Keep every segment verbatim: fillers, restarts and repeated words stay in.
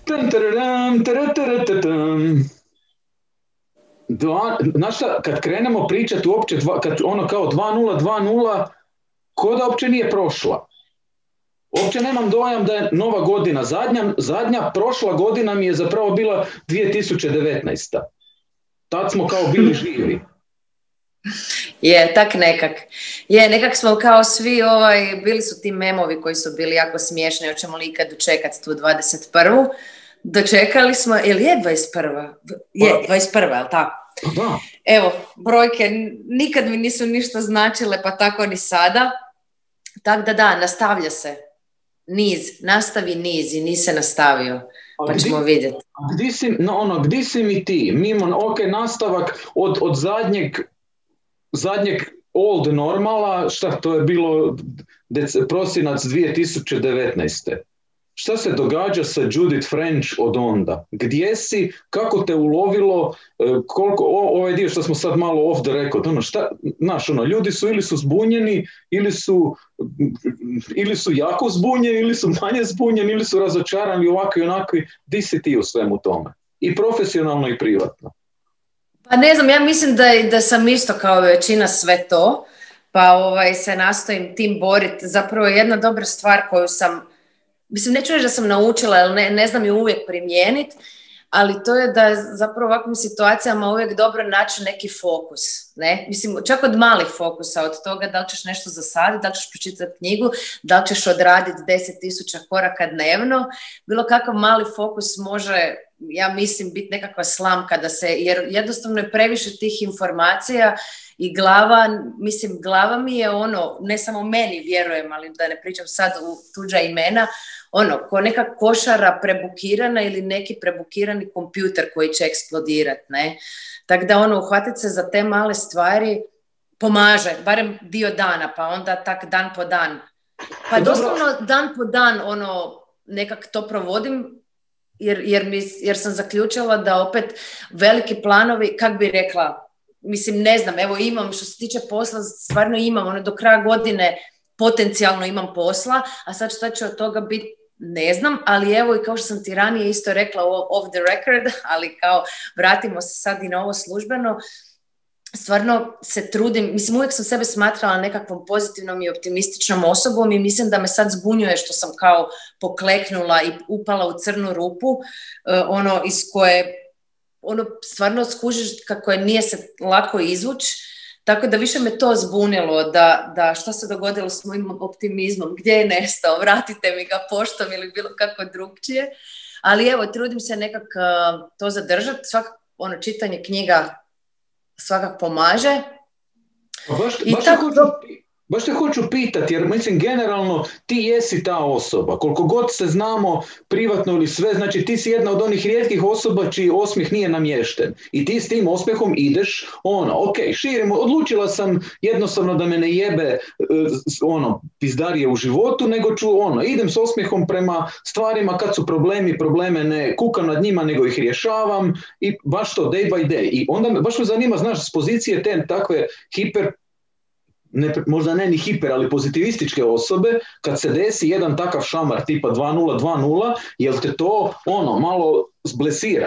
Tum, tararam, tarataratam. Dva, znaš šta, kad krenemo pričati uopće, dva, kad ono kao dva nula, dva nula, ko da uopće nije prošla. Uopće nemam dojam da je nova godina. Zadnja, zadnja prošla godina mi je zapravo bila dvije tisuće devetnaesta. Tad smo kao bili živi. Je, tak nekak. Je, nekak smo kao svi, ovaj, bili su ti memovi koji su bili jako smiješni, hoćemo li ikad dočekati tu dvadeset prvu. Dočekali smo, ili je dvadeset prva? Je, dvadeset prva, je li tako? Pa da. Evo, brojke nikad mi nisu ništa značile, pa tako ni sada. Tako da da, nastavlja se. Niz, nastavi niz i niz se nastavio. Pa gdje, ćemo vidjeti. Gdje si, no, ono, gdje si mi ti? Mimo, ok, nastavak od, od zadnjeg, zadnjeg old normala, šta to je bilo dec, prosinac dvije tisuće devetnaeste. Šta se događa sa Judith French od onda? Gdje si, kako te ulovilo, koliko, o, ovaj dio što smo sad malo off the record, ono, šta, znaš, ono, ljudi su ili su zbunjeni, ili su, ili su jako zbunjeni, ili su manje zbunjeni, ili su razočarani ovakvi i onakvi. Gdje si ti u svemu tome? I profesionalno i privatno. Pa ne znam, ja mislim da, da sam isto kao većina sve to, pa ovaj, se nastojim tim boriti. Zapravo jedna dobra stvar koju sam, mislim, neću reći da sam naučila, jer ne, ne znam je uvijek primijeniti, ali to je da zapravo u ovakvim situacijama uvijek dobro naći neki fokus, ne? Mislim, čak od malih fokusa, od toga da li ćeš nešto zasaditi, da li ćeš pročitati knjigu, da li ćeš odraditi deset tisuća koraka dnevno, bilo kakav mali fokus može, ja mislim, biti nekakva slamka, da se, jer jednostavno je previše tih informacija i glava, mislim, glava mi je ono, ne samo meni vjerujem, ali da ne pričam sad u tuđa imena, ono, ko neka košara prebukirana ili neki prebukirani kompjuter koji će eksplodirati, ne? Tako da, ono, uhvatiti se za te male stvari pomaže, barem dio dana, pa onda tak dan po dan. Pa doslovno dan po dan, ono, nekak to provodim, jer, jer, mi, jer sam zaključila da opet veliki planovi, kak bi rekla, mislim, ne znam, evo imam, što se tiče posla, stvarno imam, ono, do kraja godine potencijalno imam posla, a sad šta će od toga biti, ne znam, ali evo i kao što sam ti ranije isto rekla off the record, ali kao vratimo se sad i na ovo službeno, stvarno se trudim, mislim, uvijek sam sebe smatrala nekakvom pozitivnom i optimističnom osobom i mislim da me sad zbunjuje što sam kao pokleknula i upala u crnu rupu, uh, ono iz koje ono stvarno skužiš kako je nije se lako izvući. Tako da više me to zbunilo, da, da šta se dogodilo s mojim optimizmom, gdje je nestao, vratite mi ga poštom ili bilo kako drugčije. Ali evo, trudim se nekak uh, to zadržati, svakako ono, čitanje knjiga svakak pomaže. Baš, I baš tako hoću, baš te hoću pitati, jer mislim generalno ti jesi ta osoba, koliko god se znamo privatno ili sve, znači ti si jedna od onih rijetkih osoba čiji osmijeh nije namješten i ti s tim osmijehom ideš, ono, ok, širimo, odlučila sam jednostavno da me ne jebe ono, pizdarije u životu, nego ću, ono, idem s osmijehom prema stvarima kad su problemi, probleme ne kukam nad njima, nego ih rješavam i baš to, day by day. I onda me, baš me zanima, znaš, s pozicije te takve hiper Ne, možda ne ni hiper, ali pozitivističke osobe, kad se desi jedan takav šamar tipa dva nula dva nula, jel te to ono malo zblesira?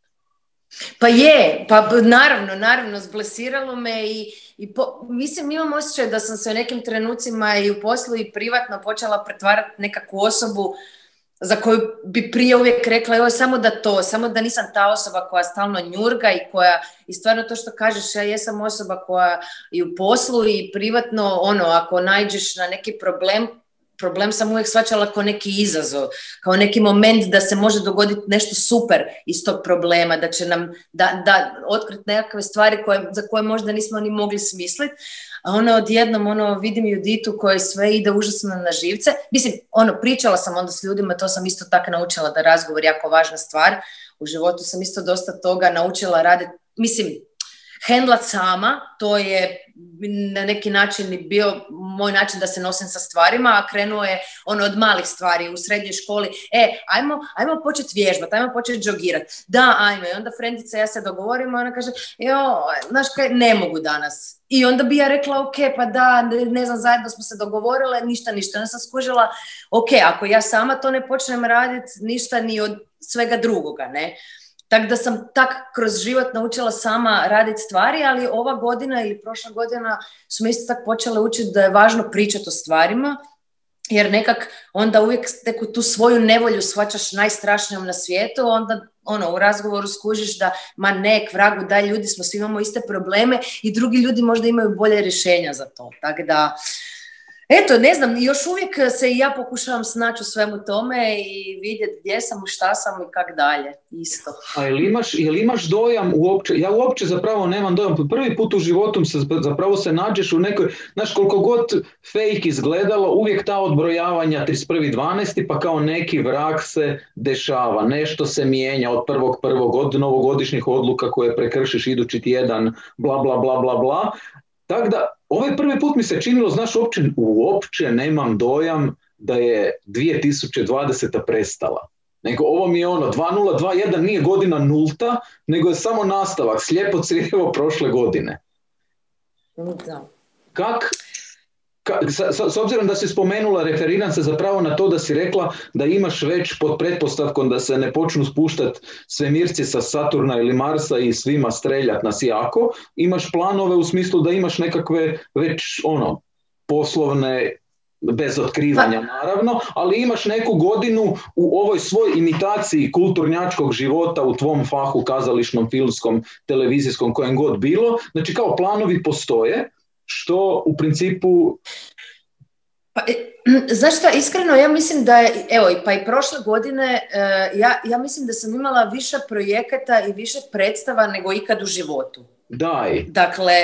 Pa je, pa naravno, naravno, zblesiralo me i, i po, mislim, imam osjećaj da sam se u nekim trenucima i u poslu i privatno počela pretvarati nekakvu osobu za koju bi prije uvijek rekla, joj, samo da to, samo da nisam ta osoba koja stalno njurga i koja, i stvarno to što kažeš, ja jesam osoba koja i u poslu i privatno, ono, ako naiđeš na neki problem, problem sam uvijek shvaćala kao neki izazov, kao neki moment da se može dogoditi nešto super iz tog problema, da će nam da, da otkriti nekakve stvari koje, za koje možda nismo ni mogli smisliti, a ono odjednom ono, vidim Juditu koja sve ide užasno na živce. Mislim, ono, pričala sam onda s ljudima, to sam isto tako naučila da razgovor je jako važna stvar. U životu sam isto dosta toga naučila raditi, mislim, hendlat sama, to je na neki način bio moj način da se nosim sa stvarima, a krenuo je ono od malih stvari u srednjoj školi. E, ajmo, ajmo početi vježbati, ajmo početi džogirati. Da, ajmo. I onda frendica ja se dogovorimo, ona kaže, jo, znaš kaj, ne mogu danas. I onda bi ja rekla, ok, pa da, ne, ne znam, zajedno smo se dogovorile, ništa, ništa. Onda sam skužila, ok, ako ja sama to ne počnem raditi, ništa ni od svega drugoga, ne. Tako da sam tak kroz život naučila sama raditi stvari, ali ova godina ili prošla godina su me isto tako počele učiti da je važno pričati o stvarima, jer nekak onda uvijek neku tu svoju nevolju shvaćaš najstrašnijom na svijetu, onda ono, u razgovoru skužiš da ma nek, vragu, daj, ljudi smo, svi imamo iste probleme i drugi ljudi možda imaju bolje rješenja za to. Tako da, eto, ne znam, još uvijek se i ja pokušavam snaći u svemu tome i vidjeti gdje sam, šta sam i kak dalje, isto. A jel imaš, jel imaš dojam uopće, ja uopće zapravo nemam dojam, prvi put u životu se, zapravo se nađeš u nekoj, znaš, koliko god fake izgledalo, uvijek ta odbrojavanja trideset prvi dvanaesti pa kao neki vrag se dešava, nešto se mijenja od prvog prvog, od novogodišnjih odluka koje prekršiš idući tjedan, bla bla bla bla bla. Tako da, ovaj prvi put mi se činilo, znaš, uopće, uopće nemam dojam da je dvije tisuće dvadeseta prestala. Nego ovo mi je ono, dva nula dva jedan nije godina nulta, nego je samo nastavak, slijepo crijevo prošle godine. Da. Kak, ka, s, s obzirom da si spomenula, referiram se zapravo na to da si rekla da imaš već pod pretpostavkom da se ne počnu spuštati svemirci sa Saturna ili Marsa i svima streljat nas jako, imaš planove u smislu da imaš nekakve već ono poslovne, bez otkrivanja naravno, ali imaš neku godinu u ovoj svoj imitaciji kulturnjačkog života u tvom fahu, kazališnom, filmskom, televizijskom, kojem god bilo, znači kao planovi postoje, što u principu... Pa, znaš šta, iskreno ja mislim da je, evo, pa i prošle godine, uh, ja, ja mislim da sam imala više projekata i više predstava nego ikad u životu. Daj. Dakle,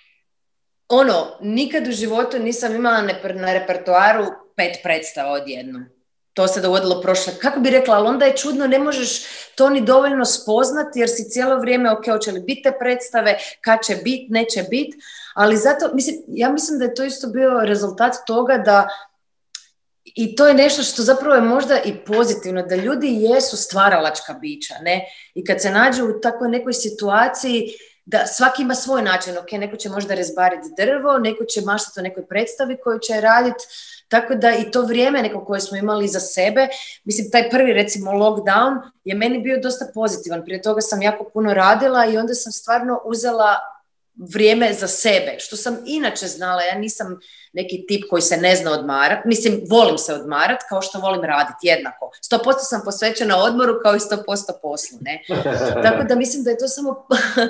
ono, nikad u životu nisam imala na repertoaru pet predstava odjednom. To se dogodilo prošle. Kako bi rekla, ali onda je čudno, ne možeš to ni dovoljno spoznati jer si cijelo vrijeme, ok, hoće li biti te predstave, kad će biti, neće biti, ali zato, mislim, ja mislim da je to isto bio rezultat toga da, i to je nešto što zapravo je možda i pozitivno, da ljudi jesu stvaralačka bića, ne? I kad se nađu u takvoj nekoj situaciji, da svaki ima svoj način, ok, neko će možda rezbariti drvo, neko će maštati o nekoj predstavi koju će raditi, tako da i to vrijeme neko koje smo imali za sebe, mislim, taj prvi, recimo, lockdown je meni bio dosta pozitivan, prije toga sam jako puno radila i onda sam stvarno uzela vrijeme za sebe, što sam inače znala, ja nisam neki tip koji se ne zna odmarati, mislim, volim se odmarati kao što volim raditi, jednako. sto posto sam posvećena odmoru kao i sto posto poslu, ne? Tako da mislim da je to samo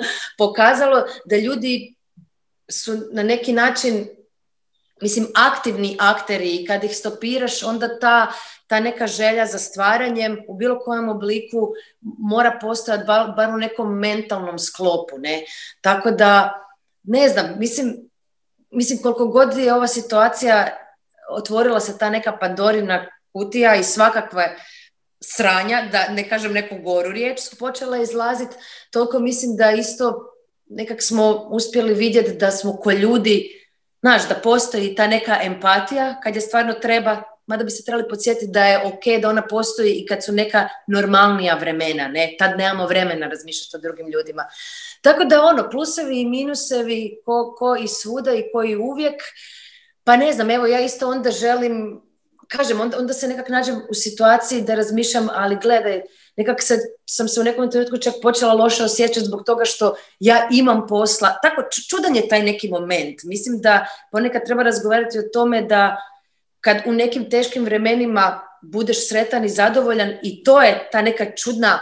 pokazalo da ljudi su na neki način, mislim, aktivni akteri i kad ih stopiraš, onda ta, ta neka želja za stvaranjem u bilo kojem obliku mora postojati bar, bar u nekom mentalnom sklopu, ne? Tako da, ne znam, mislim, mislim koliko god je ova situacija, otvorila se ta neka Pandorina kutija i svakakve sranja, da ne kažem neku goru riječ, su počela izlaziti, toliko mislim da isto nekak smo uspjeli vidjeti da smo ko ljudi, znaš, da postoji ta neka empatija kad je stvarno treba, mada bi se trebali podsjetiti da je ok da ona postoji i kad su neka normalnija vremena, ne, tad nemamo vremena razmišljati o drugim ljudima. Tako da ono, plusevi i minusevi ko, ko i svuda i koji uvijek, pa ne znam, evo ja isto onda želim, kažem, onda, onda se nekak nađem u situaciji da razmišljam, ali gledaj, nekak se, sam se u nekom trenutku čak počela loše osjećati zbog toga što ja imam posla. Tako, čudan je taj neki moment. Mislim da ponekad treba razgovarati o tome da kad u nekim teškim vremenima budeš sretan i zadovoljan, i to je ta neka čudna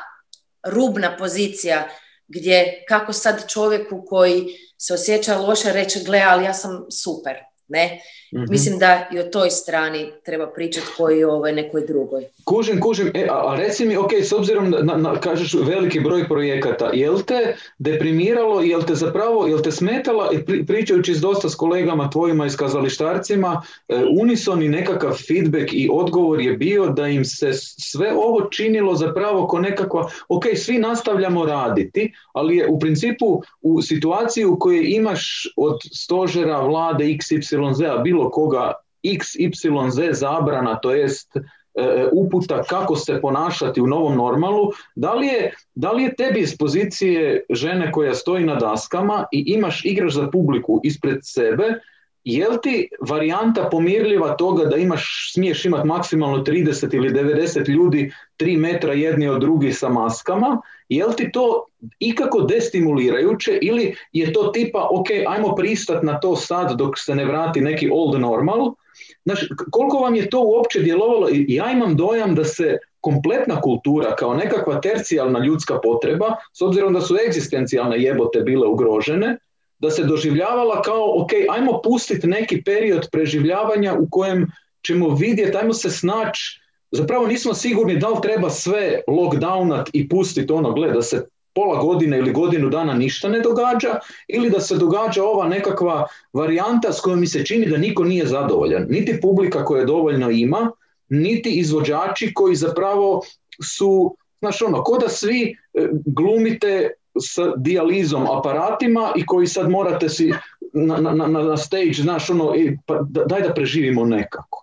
rubna pozicija gdje kako sad čovjeku koji se osjeća loše reći, gle, ali ja sam super, ne? Mm-hmm. Mislim da i o toj strani treba pričati koji o ovoj nekoj drugoj. Kužim, kužim. E, a, a reci mi, ok, s obzirom na, na, kažeš veliki broj projekata, jel te deprimiralo, jel te zapravo, jel te smetala, pri, pričajući s dosta s kolegama tvojima i s kazalištarcima, e, unisoni nekakav feedback i odgovor je bio da im se sve ovo činilo zapravo ko nekakva, ok, svi nastavljamo raditi, ali je u principu u situaciji u kojoj imaš od stožera vlade iks ipsilon zet bilo koga iks ipsilon zet zabrana, to jest e, uputa kako se ponašati u novom normalu, da li je, da li je tebi iz pozicije žene koja stoji na daskama i imaš, igraš za publiku ispred sebe, je li ti varijanta pomirljiva toga da imaš, smiješ imati maksimalno trideset ili devedeset ljudi tri metra jedni od drugih sa maskama, je li ti to ikako destimulirajuće ili je to tipa ok, ajmo pristati na to sad dok se ne vrati neki old normal? Znači, koliko vam je to uopće djelovalo? Ja imam dojam da se kompletna kultura kao nekakva tercijalna ljudska potreba, s obzirom da su egzistencijalne jebote bile ugrožene, da se doživljavala kao, ok, ajmo pustiti neki period preživljavanja u kojem ćemo vidjeti, ajmo se snaći, zapravo nismo sigurni da li treba sve lockdownat i pustiti ono, gled, da se pola godine ili godinu dana ništa ne događa, ili da se događa ova nekakva varijanta s kojom mi se čini da niko nije zadovoljan. Niti publika koja dovoljno ima, niti izvođači koji zapravo su, znaš ono, ko da svi glumite s dijalizom aparatima i koji sad morate si na, na, na, na stage, znaš ono, pa daj da preživimo nekako.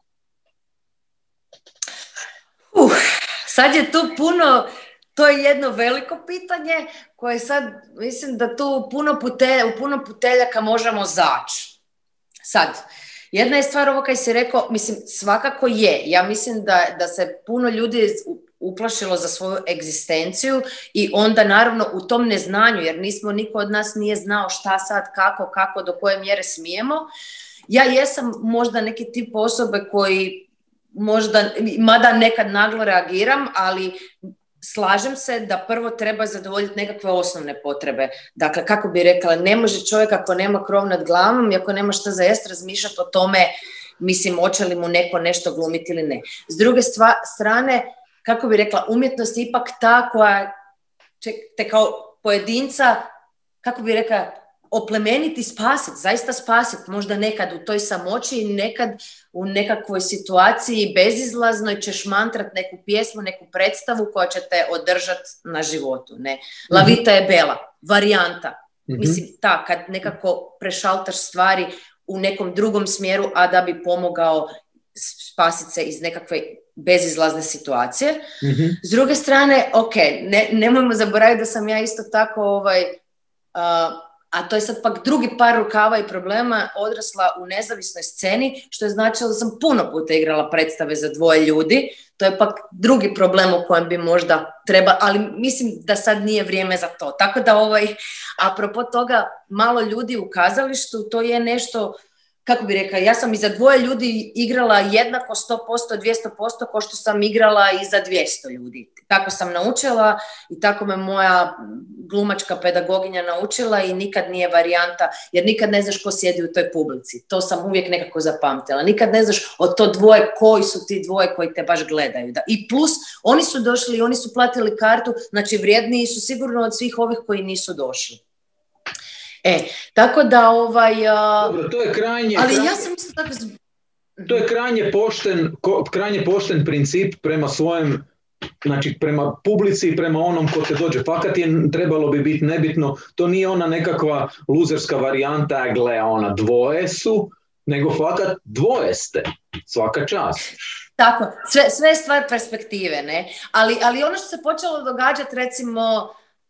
Uh, sad je tu puno, to je jedno veliko pitanje koje sad, mislim da tu puno putelja, u puno puteljaka možemo zaći. Sad, jedna je stvar ovo kaj si rekao, mislim, svakako je. Ja mislim da, da se puno ljudi uplašilo za svoju egzistenciju i onda naravno u tom neznanju, jer nismo, niko od nas nije znao šta sad, kako, kako, do koje mjere smijemo. Ja jesam možda neki tip osobe koji možda, mada nekad naglo reagiram, ali slažem se da prvo treba zadovoljiti nekakve osnovne potrebe. Dakle, kako bi rekla, ne može čovjek ako nema krov nad glavom i ako nema šta za jest razmišljati o tome, mislim, hoće li mu neko nešto glumiti ili ne. S druge stva, strane, kako bi rekla, umjetnost je ipak ta koja te kao pojedinca, kako bi rekla, oplemeniti, spasiti, zaista spasiti, možda nekad u toj samoći i nekad u nekakvoj situaciji bezizlaznoj ćeš mantrat neku pjesmu, neku predstavu koja će te održati na životu. Ne? La vita je bela, varijanta. Mm-hmm. Mislim, ta, kad nekako prešaltaš stvari u nekom drugom smjeru, a da bi pomogao spasiti se iz nekakve bezizlazne situacije. Mm-hmm. S druge strane, ok, ne, nemojmo zaboraviti da sam ja isto tako ovaj... Uh, a to je sad pak drugi par rukava i problema, odrasla u nezavisnoj sceni, što je značilo da sam puno puta igrala predstave za dvoje ljudi. To je pak drugi problem o kojem bi možda treba, ali mislim da sad nije vrijeme za to. Tako da, ovaj, apropo toga, malo ljudi u kazalištu, to je nešto, kako bi rekla, ja sam i za dvoje ljudi igrala jednako sto posto, dvjesto posto, ko što sam igrala i za dvjesto ljudi. Tako sam naučila i tako me moja glumačka pedagoginja naučila i nikad nije varijanta, jer nikad ne znaš ko sjedi u toj publici. To sam uvijek nekako zapamtila. Nikad ne znaš od to dvoje koji su ti dvoje koji te baš gledaju. Da. I plus, oni su došli, oni su platili kartu, znači vrijedniji su sigurno od svih ovih koji nisu došli. E, tako da ovaj... Uh, Dobro, to je krajnje... Ali krajnje, ja sam isto tako... To je krajnje pošten, ko, krajnje pošten princip prema svojem, znači prema publici i prema onom ko te dođe. Fakat je, trebalo bi biti nebitno, to nije ona nekakva luzerska varijanta, gle, ona dvoje su, nego fakat dvoje ste, svaka čast. Tako, sve, sve je stvar perspektive, ne? Ali, ali ono što se počelo događati, recimo,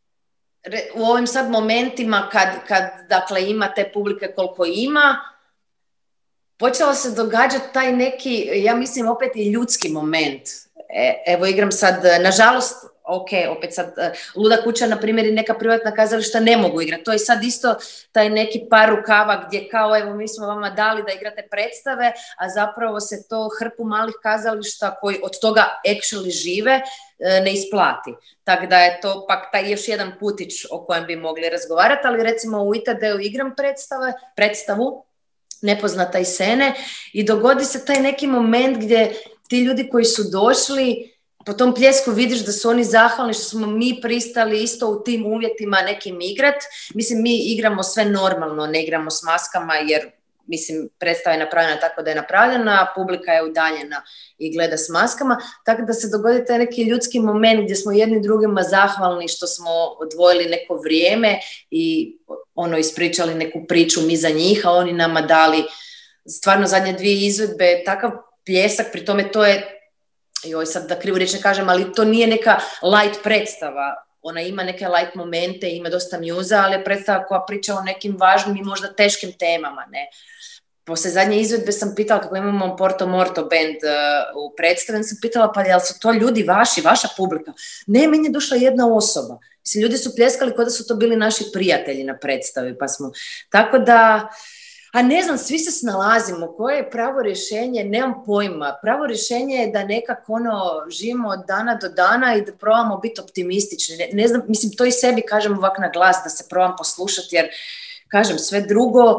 u ovim sad momentima kad, kad dakle, ima te publike koliko ima, počelo se događati taj neki, ja mislim, opet i ljudski moment. E, evo igram sad, nažalost, ok, opet sad, Luda kuća, na primjer, i neka privatna kazališta ne mogu igrati. To je sad isto taj neki par rukava gdje kao, evo, mi smo vama dali da igrate predstave, a zapravo se to hrpu malih kazališta koji od toga actually žive ne isplati. Tako da je to pak taj još jedan putić o kojem bi mogli razgovarati, ali recimo u I T D-u igram predstave, predstavu, Nepoznata iz Sene, i dogodi se taj neki moment gdje ti ljudi koji su došli, po tom pljesku vidiš da su oni zahvalni što smo mi pristali isto u tim uvjetima nekim igrat. Mislim, mi igramo sve normalno, ne igramo s maskama jer, mislim, predstava je napravljena tako da je napravljena, publika je udaljena i gleda s maskama, tako da se dogodi taj neki ljudski moment gdje smo jedni drugima zahvalni što smo odvojili neko vrijeme i ono ispričali neku priču mi za njih, a oni nama dali stvarno zadnje dvije izvedbe, takav pljesak, pri tome to je, joj sad da krivu riječ ne kažem, ali to nije neka light predstava, ona ima neke light momente, ima dosta mjuza, ali je predstava koja priča o nekim važnim i možda teškim temama, ne. poslije zadnje izvedbe sam pitala, kako imamo Porto Morto band uh, u predstavi, sam pitala, pa jel su to ljudi vaši, vaša publika? Ne, meni je došla jedna osoba. Mislim, ljudi su pljeskali kao da su to bili naši prijatelji na predstavi, pa smo... Tako da... A ne znam, svi se snalazimo, koje je pravo rješenje, nemam pojma. Pravo rješenje je da nekako ono, živimo od dana do dana i da probamo biti optimistični. Ne, ne znam, mislim, to i sebi kažem ovak na glas, da se probam poslušati, jer, kažem, sve drugo...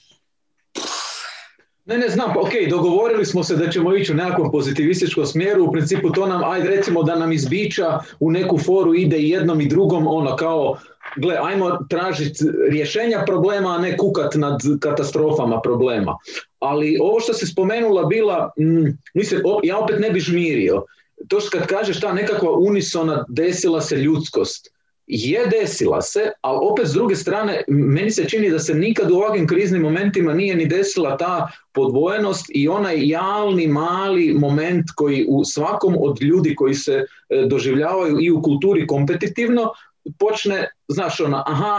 Ne, ne, znam, ok, dogovorili smo se da ćemo ići u nekakvom pozitivističkom smjeru, u principu to nam, ajde recimo da nam iz bića u neku foru ide i jednom i drugom, ono kao, gle, ajmo tražiti rješenja problema, a ne kukat nad katastrofama problema. Ali ovo što si spomenula bila, mm, mislim, ja opet ne bi žmirio, to što kad kažeš ta nekakva unisona desila se ljudskost, je desila se, ali opet s druge strane meni se čini da se nikad u ovakvim kriznim momentima nije ni desila ta podvojenost i onaj jalni mali moment koji u svakom od ljudi koji se doživljavaju i u kulturi kompetitivno počne, znaš ona, aha,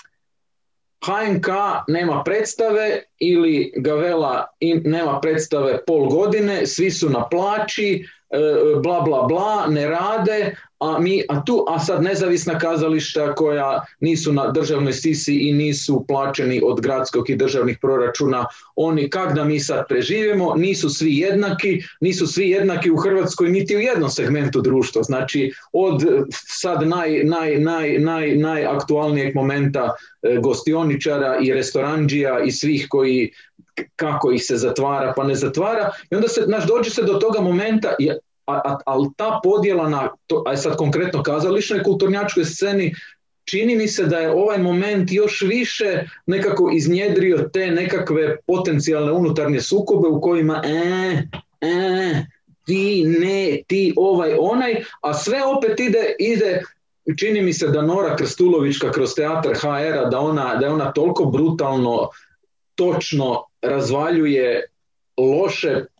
H N K nema predstave ili Gavella nema predstave pol godine, svi su na plaći, bla bla bla, ne rade, a mi, a tu, a sad nezavisna kazališta koja nisu na državnoj sisi i nisu plaćeni od gradskog i državnih proračuna, oni kak da mi sad preživimo, nisu svi jednaki, nisu svi jednaki u Hrvatskoj niti u jednom segmentu društva, znači od sad naj, naj, naj, naj, najaktualnijeg momenta gostioničara i restoranđija i svih koji kako ih se zatvara pa ne zatvara i onda se, znaš, dođe se do toga momenta, ali ta podjela na, to, aj sad konkretno kazališnoj kulturnjačkoj sceni, čini mi se da je ovaj moment još više nekako iznjedrio te nekakve potencijalne unutarnje sukobe u kojima e, e, ti ne, ti ovaj onaj, a sve opet ide, ide čini mi se da Nora Krstulovićka kroz teatar H R-a, da ona, da je ona toliko brutalno, točno razvaljuje loše e,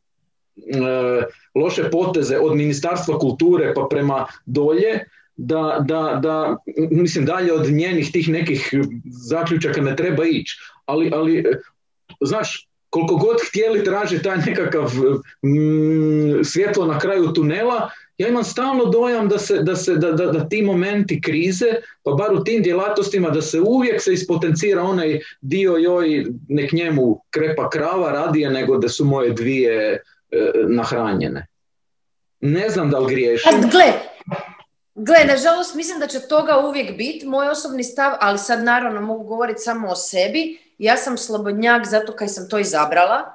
loše poteze od Ministarstva kulture pa prema dolje, da, da, da mislim dalje od njenih tih nekih zaključaka ne treba ići. Ali, ali znaš, koliko god htjeli tražiti taj nekakav mm, svjetlo na kraju tunela, ja imam stalno dojam da, se, da, se, da, da, da ti momenti krize, pa bar u tim djelatnostima, da se uvijek se ispotencira onaj dio joj, nek njemu krepa krava radije nego da su moje dvije e, nahranjene. Ne znam da li griješim. A, gle, gle, nažalost mislim da će toga uvijek biti, moj osobni stav, ali sad naravno mogu govoriti samo o sebi. Ja sam slobodnjak zato kaj sam to izabrala.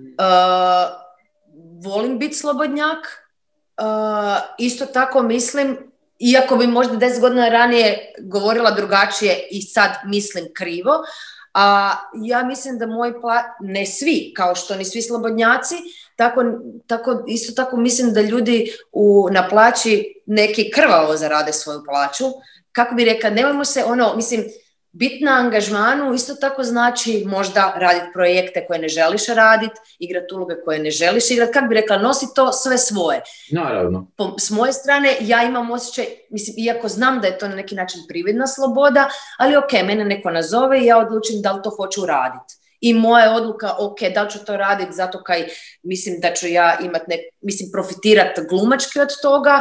Uh, volim biti slobodnjak. Uh, isto tako mislim, iako bi možda deset godina ranije govorila drugačije i sad mislim krivo, a ja mislim da moj pla... ne svi, kao što ni svi slobodnjaci, tako, tako, isto tako mislim da ljudi u, na plaći neki krvavo zarade svoju plaću. Kako bi rekla, nemojmo se ono, mislim, biti na angažmanu isto tako znači možda raditi projekte koje ne želiš raditi, igrati uloge koje ne želiš igrati, kako bi rekla, nosi to sve svoje. Naravno. Po, s moje strane ja imam osjećaj, mislim, iako znam da je to na neki način prividna sloboda, ali ok, mene neko nazove i ja odlučim da li to hoću raditi. I moja odluka, ok, da li ću to raditi zato kaj mislim da ću ja imati, nek, mislim, profitirati glumački od toga.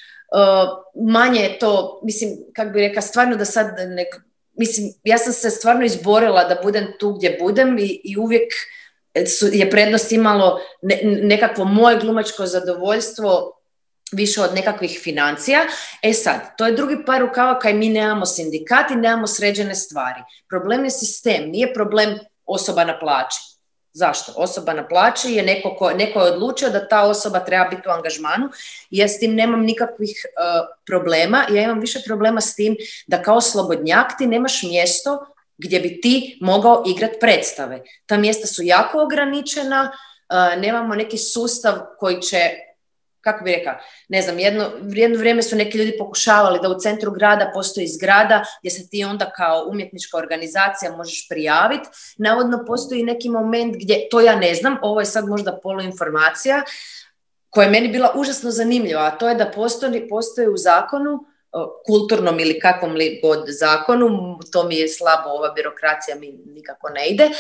Uh, manje je to, mislim, kako bi rekla, stvarno da sad nek... Mislim, ja sam se stvarno izborila da budem tu gdje budem i, i uvijek su, je prednost imalo ne, nekakvo moje glumačko zadovoljstvo više od nekakvih financija. E sad, to je drugi par rukava kaj mi nemamo sindikati, nemamo sređene stvari. Problem je sistem, nije problem osoba na plaći. Zašto? Osoba na plaći je neko ko, neko je odlučio da ta osoba treba biti u angažmanu i ja s tim nemam nikakvih uh, problema. Ja imam više problema s tim da kao slobodnjak ti nemaš mjesto gdje bi ti mogao igrati predstave. Ta mjesta su jako ograničena, uh, nemamo neki sustav koji će, kako bi rekla, ne znam, jedno, jedno vrijeme su neki ljudi pokušavali da u centru grada postoji zgrada gdje se ti onda kao umjetnička organizacija možeš prijaviti. Navodno postoji neki moment gdje, to ja ne znam, ovo je sad možda poluinformacija, koja je meni bila užasno zanimljiva, a to je da postoji, postoji u zakonu, kulturnom ili kakvom li god zakonu, to mi je slabo, ova birokracija mi nikako ne ide,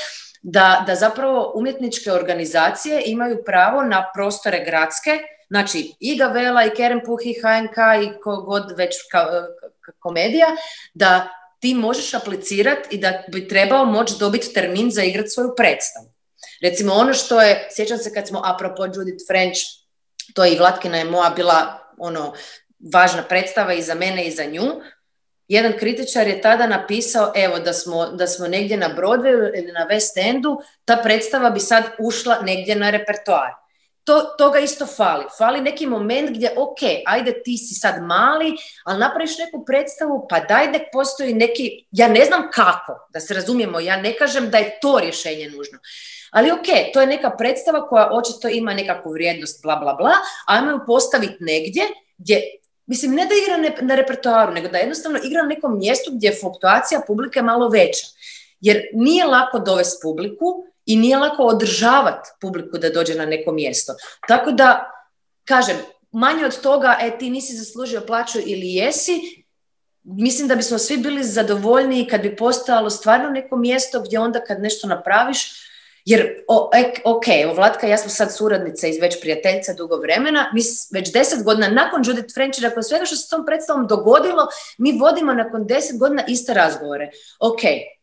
da, da zapravo umjetničke organizacije imaju pravo na prostore gradske, znači i Gavela, i Kerempuh, i H N K, i kogod već ka, ka, komedija, da ti možeš aplicirati i da bi trebao moći dobiti termin za igrati svoju predstavu. Recimo ono što je, sjećam se kad smo, apropo Judith French, to je i Vlatkina je moja bila ono, važna predstava i za mene i za nju, jedan kritičar je tada napisao, evo, da smo, da smo negdje na Broadwayu ili na West Endu, ta predstava bi sad ušla negdje na repertoar. To, toga isto fali. Fali neki moment gdje, ok, ajde ti si sad mali, ali napraviš neku predstavu, pa daj nek postoji neki, ja ne znam kako, da se razumijemo, ja ne kažem da je to rješenje nužno. Ali ok, to je neka predstava koja očito ima nekakvu vrijednost, bla, bla, bla, ajmo ju postaviti negdje gdje, mislim, ne da igra ne, na repertoaru, nego da jednostavno igra na nekom mjestu gdje je fluktuacija publike malo veća. Jer nije lako dovesti publiku i nije lako održavati publiku da dođe na neko mjesto. Tako da, kažem, manje od toga, e, ti nisi zaslužio plaću ili jesi, mislim da bismo svi bili zadovoljniji kad bi postojalo stvarno neko mjesto gdje onda kad nešto napraviš, jer, o, e, ok, evo Vlatka, ja smo sad suradnice i već prijateljica dugo vremena, mi već deset godina nakon Judith French, nakon svega što se s tom predstavom dogodilo, mi vodimo nakon deset godina iste razgovore. Ok,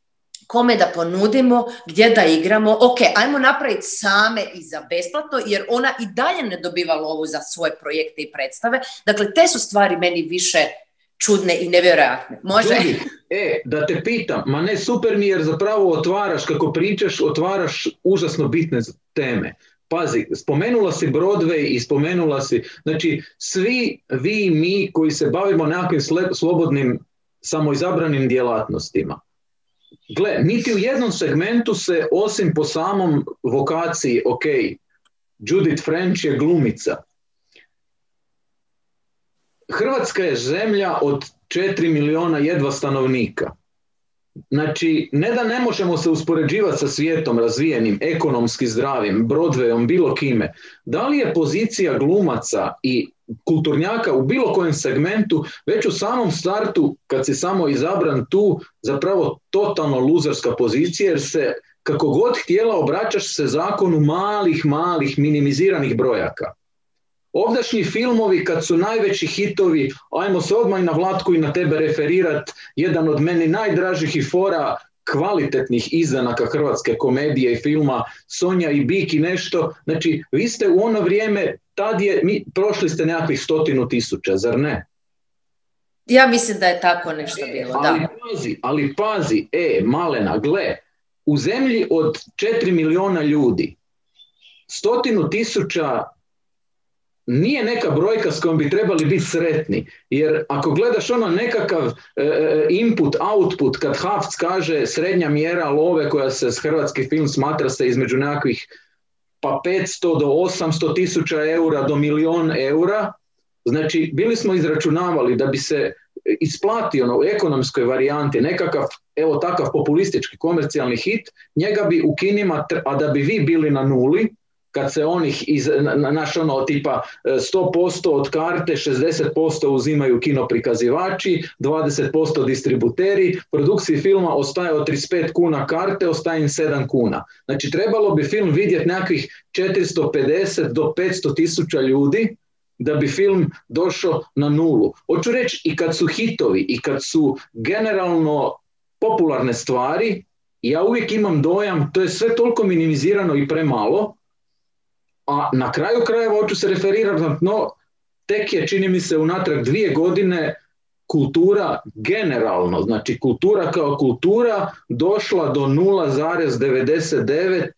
kome da ponudimo, gdje da igramo, ok, ajmo napraviti same i za besplatno, jer ona i dalje ne dobiva lovu za svoje projekte i predstave. Dakle, te su stvari meni više čudne i nevjerojatne. Može? Ljudi, e, da te pitam, ma ne, super mi jer zapravo otvaraš, kako pričaš, otvaraš užasno bitne teme. Pazi, spomenula si Broadway i spomenula si, znači, svi vi i mi koji se bavimo nekakvim slobodnim, samoizabranim djelatnostima, gle, niti u jednom segmentu se, osim po samom vokaciji, ok, Judith French je glumica. Hrvatska je zemlja od četiri milijuna jedva stanovnika. Znači, ne da ne možemo se uspoređivati sa svijetom razvijenim, ekonomski zdravim, Broadwayom, bilo kime. Da li je pozicija glumaca i kulturnjaka u bilo kojem segmentu već u samom startu, kad si samo izabran tu, zapravo totalno luzerska pozicija, jer se, kako god htjela, obraćaš se zakonu malih, malih, minimiziranih brojaka. Ovdašnji filmovi, kad su najveći hitovi, ajmo se odmah i na Vlatku i na tebe referirat, jedan od meni najdražih i fora kvalitetnih izdanaka hrvatske komedije i filma, Sonja i Bik i nešto. Znači, vi ste u ono vrijeme, tad je, mi, prošli ste nekakvih stotinu tisuća, zar ne? Ja mislim da je tako nešto e, bilo, ali da. Pazi, ali pazi, e, malena, gle, u zemlji od četiri milijuna ljudi, stotinu tisuća nije neka brojka s kojom bi trebali biti sretni, jer ako gledaš ono nekakav e, input, output, kad Hafc kaže srednja mjera love koja se s hrvatski film smatra se između nekakvih pa petsto do osamsto tisuća eura do milion eura, znači bili smo izračunavali da bi se isplatio ono, u ekonomskoj varijanti nekakav, evo takav populistički komercijalni hit, njega bi u kinima, a da bi vi bili na nuli, kad se onih, iz, na, naš ono tipa sto posto od karte, šezdeset posto uzimaju kinoprikazivači, dvadeset posto distributeri, produkciji filma ostaje od trideset pet kuna karte, ostaje im sedam kuna. Znači trebalo bi film vidjeti nekakvih četiristo pedeset do petsto tisuća ljudi da bi film došao na nulu. Hoću reći, i kad su hitovi, i kad su generalno popularne stvari, ja uvijek imam dojam, to je sve toliko minimizirano i premalo, a na kraju krajeva hoću se referirati na no, tek je, čini mi se, unatrag dvije godine kultura generalno, znači kultura kao kultura došla do nula zarez devedeset devet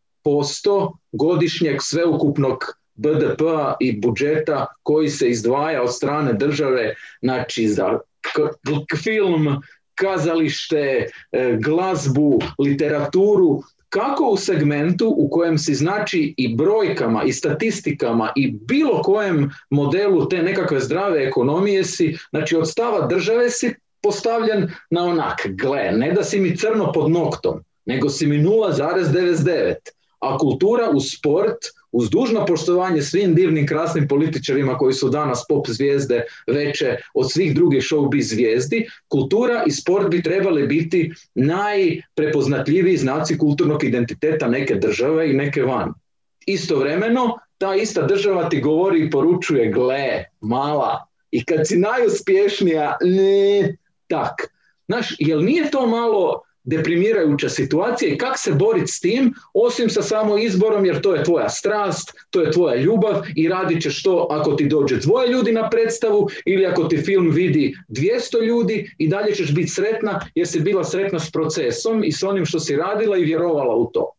posto godišnjeg sveukupnog B D P-a i budžeta koji se izdvaja od strane države, znači za k- film, kazalište, glazbu, literaturu, kako u segmentu u kojem si znači i brojkama i statistikama i bilo kojem modelu te nekakve zdrave ekonomije si, znači od stava države si postavljen na onak, gle, ne da si mi crno pod noktom, nego si mi nula zarez devedeset devet. a kultura uz sport, uz dužno poštovanje svim divnim, krasnim političarima koji su danas pop zvijezde veće od svih drugih showbiz zvijezdi, kultura i sport bi trebali biti najprepoznatljiviji znaci kulturnog identiteta neke države i neke van. Istovremeno, ta ista država ti govori i poručuje, gle, mala, i kad si najuspješnija, ne, tak. Znaš, jel nije to malo deprimirajuća situacija i kako se boriti s tim, osim sa samo izborom, jer to je tvoja strast, to je tvoja ljubav i radit ćeš to ako ti dođe dvoje ljudi na predstavu ili ako ti film vidi dvjesto ljudi i dalje ćeš biti sretna jer si bila sretna s procesom i s onim što si radila i vjerovala u to.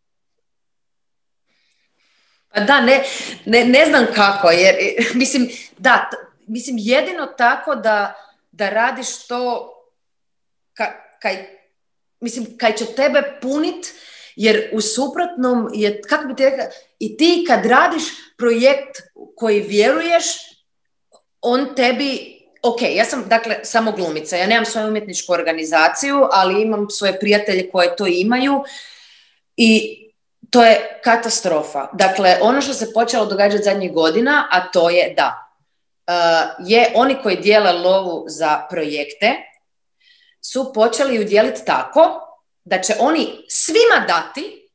Pa da, ne, ne, ne znam kako, jer mislim, da, mislim jedino tako da, da radiš to ka, kaj, mislim, kaj će tebe punit, jer u suprotnom je, kako bi ti rekla, i ti kad radiš projekt koji vjeruješ, on tebi, ok, ja sam dakle samo glumica, ja nemam svoju umjetničku organizaciju, ali imam svoje prijatelje koje to imaju i to je katastrofa. Dakle, ono što se počelo događati zadnjih godina, a to je da uh, je oni koji dijele lovu za projekte su počeli ju dijeliti tako da će oni svima dati,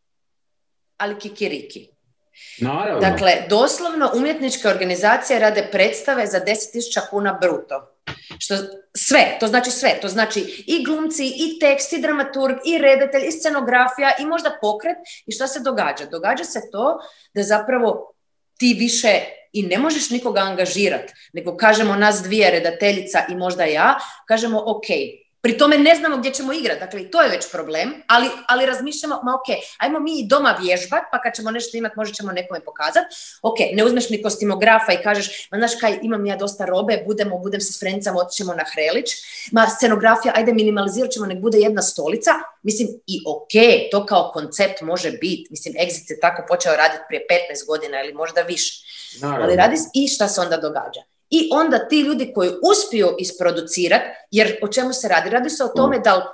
ali kikiriki. Naravno. Dakle, doslovno umjetničke organizacije rade predstave za deset tisuća kuna bruto. Što sve, to znači sve, to znači i glumci, i tekst, i dramaturg, i redatelj, i scenografija, i možda pokret. I šta se događa? Događa se to da zapravo ti više i ne možeš nikoga angažirati, nego kažemo nas dvije, redateljica i možda ja, kažemo ok, pri tome ne znamo gdje ćemo igrati, dakle i to je već problem, ali, ali razmišljamo, ma ok, ajmo mi i doma vježbat, pa kad ćemo nešto imati, možda ćemo nekome pokazati, ok, ne uzmeš ni kostimografa i kažeš, ma znaš kaj, imam ja dosta robe, budemo, budem se s frencama, otićemo na Hrelić, ma scenografija, ajde minimalizirat ćemo, nek bude jedna stolica, mislim i ok, to kao koncept može biti, mislim, Exit je tako počeo raditi prije petnaest godina ili možda više, naravno. Ali radi i šta se onda događa? I onda ti ljudi koji uspiju isproducirati, jer o čemu se radi? Radi se o tome da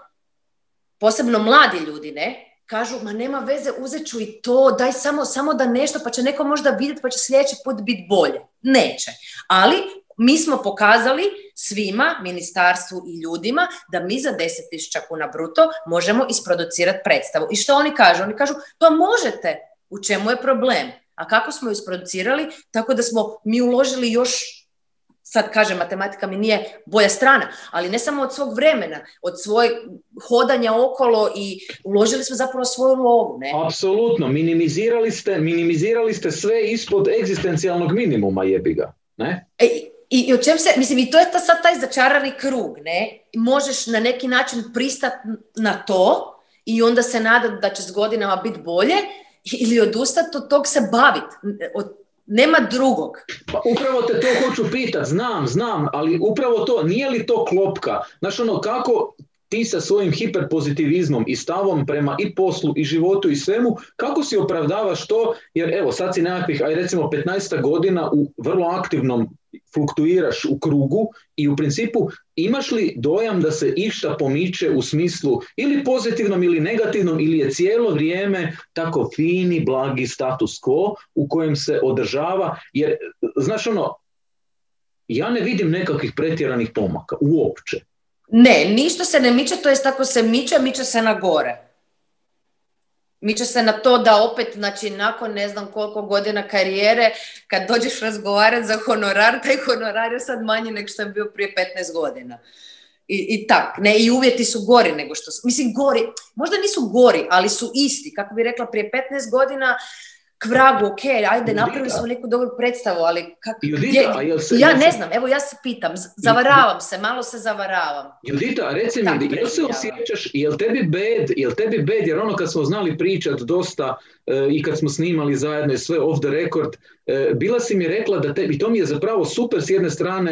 posebno mladi ljudi, ne, kažu, ma nema veze, uzet ću i to, daj samo, samo da nešto, pa će neko možda vidjeti, pa će sljedeći put biti bolje. Neće. Ali mi smo pokazali svima, ministarstvu i ljudima, da mi za deset tisuća kuna bruto možemo isproducirati predstavu. I što oni kažu? Oni kažu, pa možete, u čemu je problem? A kako smo ju isproducirali? Tako da smo mi uložili još, sad kažem, matematika mi nije bolja strana, ali ne samo od svog vremena, od svojeg hodanja okolo i uložili smo zapravo svoju lovu, ne? Apsolutno, minimizirali ste, minimizirali ste sve ispod egzistencijalnog minimuma, jebi ga, ne? E, i, i o čem se, mislim, i to je ta, sad taj začarani krug, ne? Možeš na neki način pristati na to i onda se nadati da će s godinama biti bolje ili odustati od tog se baviti, od nema drugog. Pa upravo te to hoću pitat, znam, znam, ali upravo to, nije li to klopka? Znaš ono, kako ti sa svojim hiperpozitivizmom i stavom prema i poslu i životu i svemu, kako si opravdavaš to, jer evo sad si nekakvih, aj recimo petnaest godina u vrlo aktivnom fluktuiraš u krugu i u principu imaš li dojam da se išta pomiče u smislu ili pozitivnom ili negativnom ili je cijelo vrijeme tako fini, blagi status quo u kojem se održava, jer znaš ono, ja ne vidim nekakvih pretjeranih pomaka uopće. Ne, ništa se ne miče, to jest tako se miče, miče se na gore. Miče se na to da opet, znači, nakon ne znam koliko godina karijere, kad dođeš razgovarati za honorar, taj honorar je sad manji nego što je bio prije petnaest godina. I, i tak, ne, i uvjeti su gori nego što su, mislim, gori, možda nisu gori, ali su isti, kako bi rekla, prije petnaest godina, k vragu, ok, ajde, napravili smo neku dobru predstavu, ali kako, Judita, gdje, se, ja ne znam, evo ja se pitam, zavaravam se, malo se zavaravam. Judita, reci mi, tako, jel se osjećaš, jel tebi bed, jel tebi bed, jer ono kad smo znali pričat dosta e, i kad smo snimali zajedno sve off the record, e, bila si mi rekla da tebi, to mi je zapravo super s jedne strane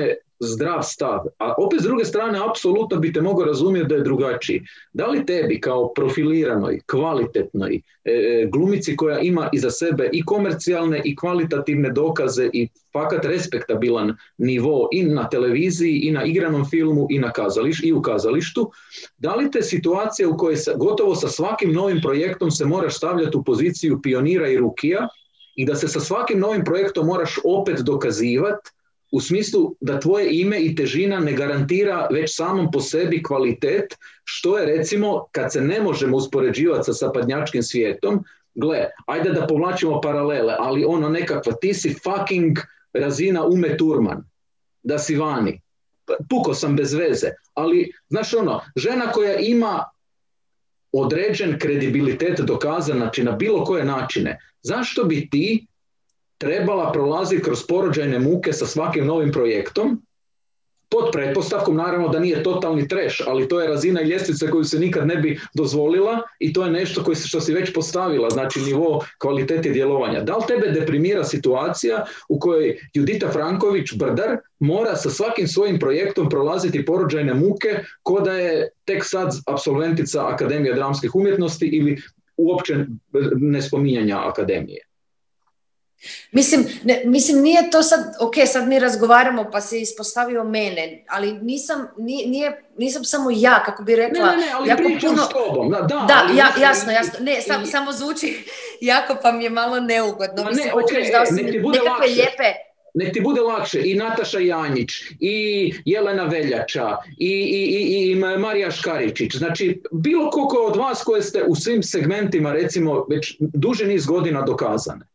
zdrav stav, a opet s druge strane apsolutno bi te mogao razumjeti da je drugačiji. Da li tebi kao profiliranoj, kvalitetnoj e, glumici koja ima iza sebe i komercijalne i kvalitativne dokaze i fakat respektabilan nivo i na televiziji i na igranom filmu i na kazališ, i u kazalištu, da li te situacija u kojoj sa, gotovo sa svakim novim projektom se moraš stavljati u poziciju pionira i rukija i da se sa svakim novim projektom moraš opet dokazivati u smislu da tvoje ime i težina ne garantira već samom po sebi kvalitet, što je recimo kad se ne možemo uspoređivati sa zapadnjačkim svijetom, gle, ajde da povlačimo paralele, ali ono nekakva, ti si fucking razina Ume Thurman, da si vani. Puko sam bez veze, ali znaš ono, žena koja ima određen kredibilitet dokazan, znači na bilo koje načine, zašto bi ti trebala prolaziti kroz porođajne muke sa svakim novim projektom, pod pretpostavkom naravno da nije totalni trash, ali to je razina i ljestvice koju se nikad ne bi dozvolila i to je nešto koji, što si već postavila, znači nivo kvalitete djelovanja. Da li tebe deprimira situacija u kojoj Judita Franković-Brdar mora sa svakim svojim projektom prolaziti porođajne muke ko da je tek sad apsolventica Akademije dramskih umjetnosti ili uopće nespominjanja akademije? Mislim, ne, mislim, nije to sad, ok, sad mi razgovaramo pa se ispostavio mene, ali nisam, nije, nije, nisam samo ja, kako bi rekla. Ne, ne, ne, ali jako pričam puno... s tobom. Da, da, da ali ja, mislim, jasno, jasno. Ne, sam, i... samo zvuči jako pa mi je malo neugodno. Ma Mislim, ne, hoću okay, reći da sam nek ti bude nekakve lakše. lijepe... Nek ti bude lakše i Nataša Janjić, i Jelena Veljača, i, i, i, i Marija Škaričić. Znači, bilo koliko od vas koje ste u svim segmentima, recimo, već duži niz godina dokazane.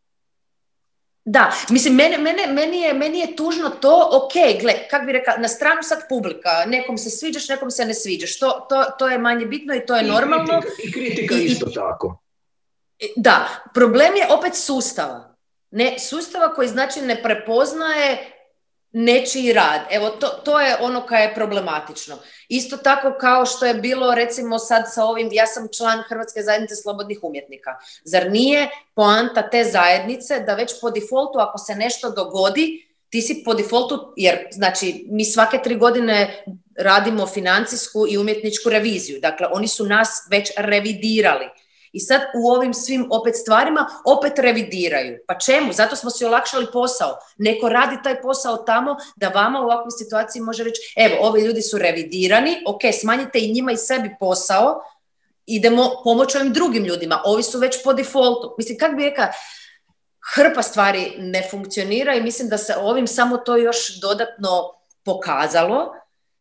Da, mislim, mene, mene, meni, je, meni je tužno to, ok, gle, kak bi rekla, na stranu sad publika, nekom se sviđaš, nekom se ne sviđaš, to, to, to je manje bitno i to je I normalno. Kritika, I kritika I, isto tako. Da, problem je opet sustava. Ne, sustava koji znači ne prepoznaje nečiji rad. Evo, to, to je ono kaj je problematično. Isto tako kao što je bilo, recimo sad sa ovim, ja sam član Hrvatske zajednice slobodnih umjetnika. Zar nije poanta te zajednice da već po defaultu, ako se nešto dogodi, ti si po defaultu, jer znači mi svake tri godine radimo financijsku i umjetničku reviziju. Dakle, oni su nas već revidirali. I sad u ovim svim opet stvarima opet revidiraju. Pa čemu? Zato smo si olakšali posao. Neko radi taj posao tamo da vama u ovakvoj situaciji može reći, evo, ovi ljudi su revidirani, ok, smanjite i njima i sebi posao, idemo pomoći ovim drugim ljudima. Ovi su već po defaultu. Mislim, kako bi rekla, hrpa stvari ne funkcionira i mislim da se ovim samo to još dodatno pokazalo.